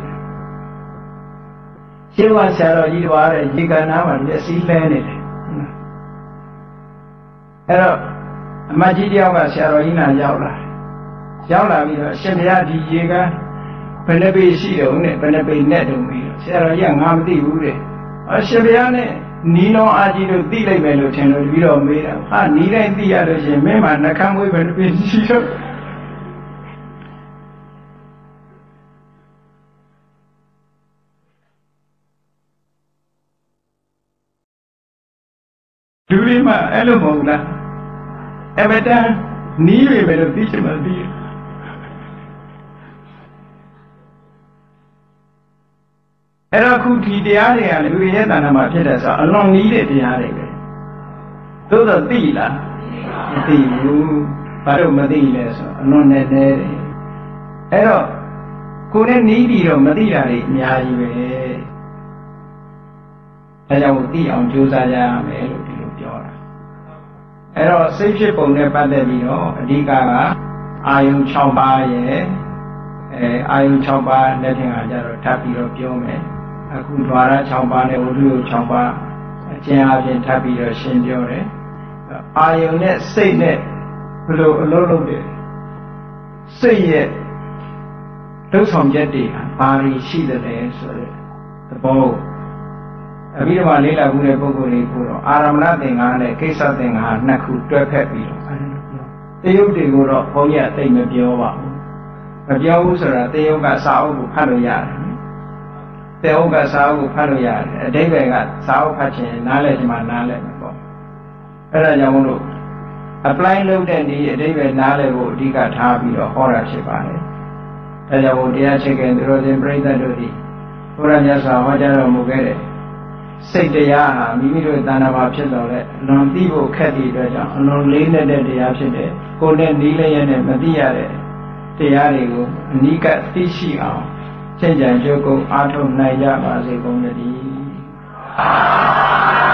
ရှင်းဝါဆရာတော်ကြီးတော်ရဲ့ရေကန်နာမှာမျက်စိလဲနေတယ်အဲ့တော့အမကြီးတယောက်ကဆရာတော်ကြီးနာရောက်လာပြီးတော့ရှင်ဘုရားဒီရေကန်ဘယ်နှပေရှိတုံးနဲ့ဘယ်နှပေနဲ့တုံးပြီးတော့ဆရာတော်ကြီးကငါမသိဘူးတဲ့အရှင်ဘုရားနဲ့နီးနောအာကြီးတို့သိလိုက်မယ်လို့ထင်လို့ပြီးတော့မေးတာဟာနီးတိုင်းသိရလို့ရှင်မင်းမှာနှကမ်းမွေးဘယ်နှပေရှိတော့လူတွေမှာအဲ့လိုမဟုတ်လားအမတန်နီးရပဲလို့သိချင်မှသိရအဲ့တော့ခုဒီတရားတွေကလူတွေရဲ့တဏ္ဍာမှာဖြစ်တဲ့ဆိုအလွန်နီးတဲ့တရားတွေပဲသို့တော့သိလားမသိဘူးဘာလို့မသိလဲဆိုအလွန်နဲ့နေတယ်အဲ့တော့ကိုယ်နဲ့နီးပြီးတော့မသိတာတွေအများကြီးပဲဒါကြောင့်သိအောင်ကြိုးစားရမယ်လို့ဒီလိုပြောတာအဲ့တော့စိတ်ဖြစ်ပုံနဲ့ပတ်သက်ပြီးတော့အဓိကအာယုံ6ပါးရဲ့အာယုံ6ပါးလက်ထင်ကကြတော့ထပ်ပြီးတော့ပြောမယ်အခုဓဝရ6ပါးနဲ့ဝိသု6ပါးအကျဉ်းအပြင်ထပ်ပြီးတော့ရှင်းပြောတယ်အာယုံနဲ့စိတ်နဲ့ဘယ်လိုအလုပ်လုပ်တယ်စိတ်ရဲ့လှုပ်ဆောင်ချက်တွေဘာတွေရှိသလဲဆိုတဲ့သဘောအပြီးတော့လေးလာခုတဲ့ပုဂ္ဂိုလ်တွေကိုတော့အာရမဏသင်္ဃာနဲ့ကိစ္စသင်္ဃာနှစ်ခုတွဲဖက်ပြီးတော့တယုတ်တွေကိုတော့ဘုန်းကြီးအသိမပြောပါဘူးမပြောဘူးဆိုတာတယုတ်ကစာအုပ်ကိုဖတ်လို့ရတယ်တယုတ်ကစာအုပ်ကိုဖတ်လို့ရတယ်အဓိပ္ပာယ်ကစာအုပ်ဖတ်ခြင်းနားလည်ခြင်းမှနားလည်မှာပေါ့အဲ့ဒါကြောင့်မို့လို့ apply လုပ်တဲ့ဒီအဓိပ္ပာယ်နားလည်ဖို့အဓိကထားပြီးတော့ဟောတာဖြစ်ပါတယ်ဒါကြောင့်မို့တရားချက်ကသူတော်စင်ပြိဿတို့ဒီဘုရားမြတ်စွာဟောကြားတော်မူခဲ့တဲ့စိတ်တရားဟာမိမိတို့တဏ္ဍာမှာဖြစ်တော်လဲအလွန်သိဖို့ခက်သည့်အတွက်ကြောင့်အလွန်လေးနေတဲ့တရားဖြစ်တဲ့ကိုယ်နဲ့နီးလျက်နဲ့မသိရတဲ့တရားတွေကိုအနိကသိရှိအောင်ကျင့်ကြံကြိုးကုပ်အားထုတ်နိုင်ကြပါစေကုန်သတည်း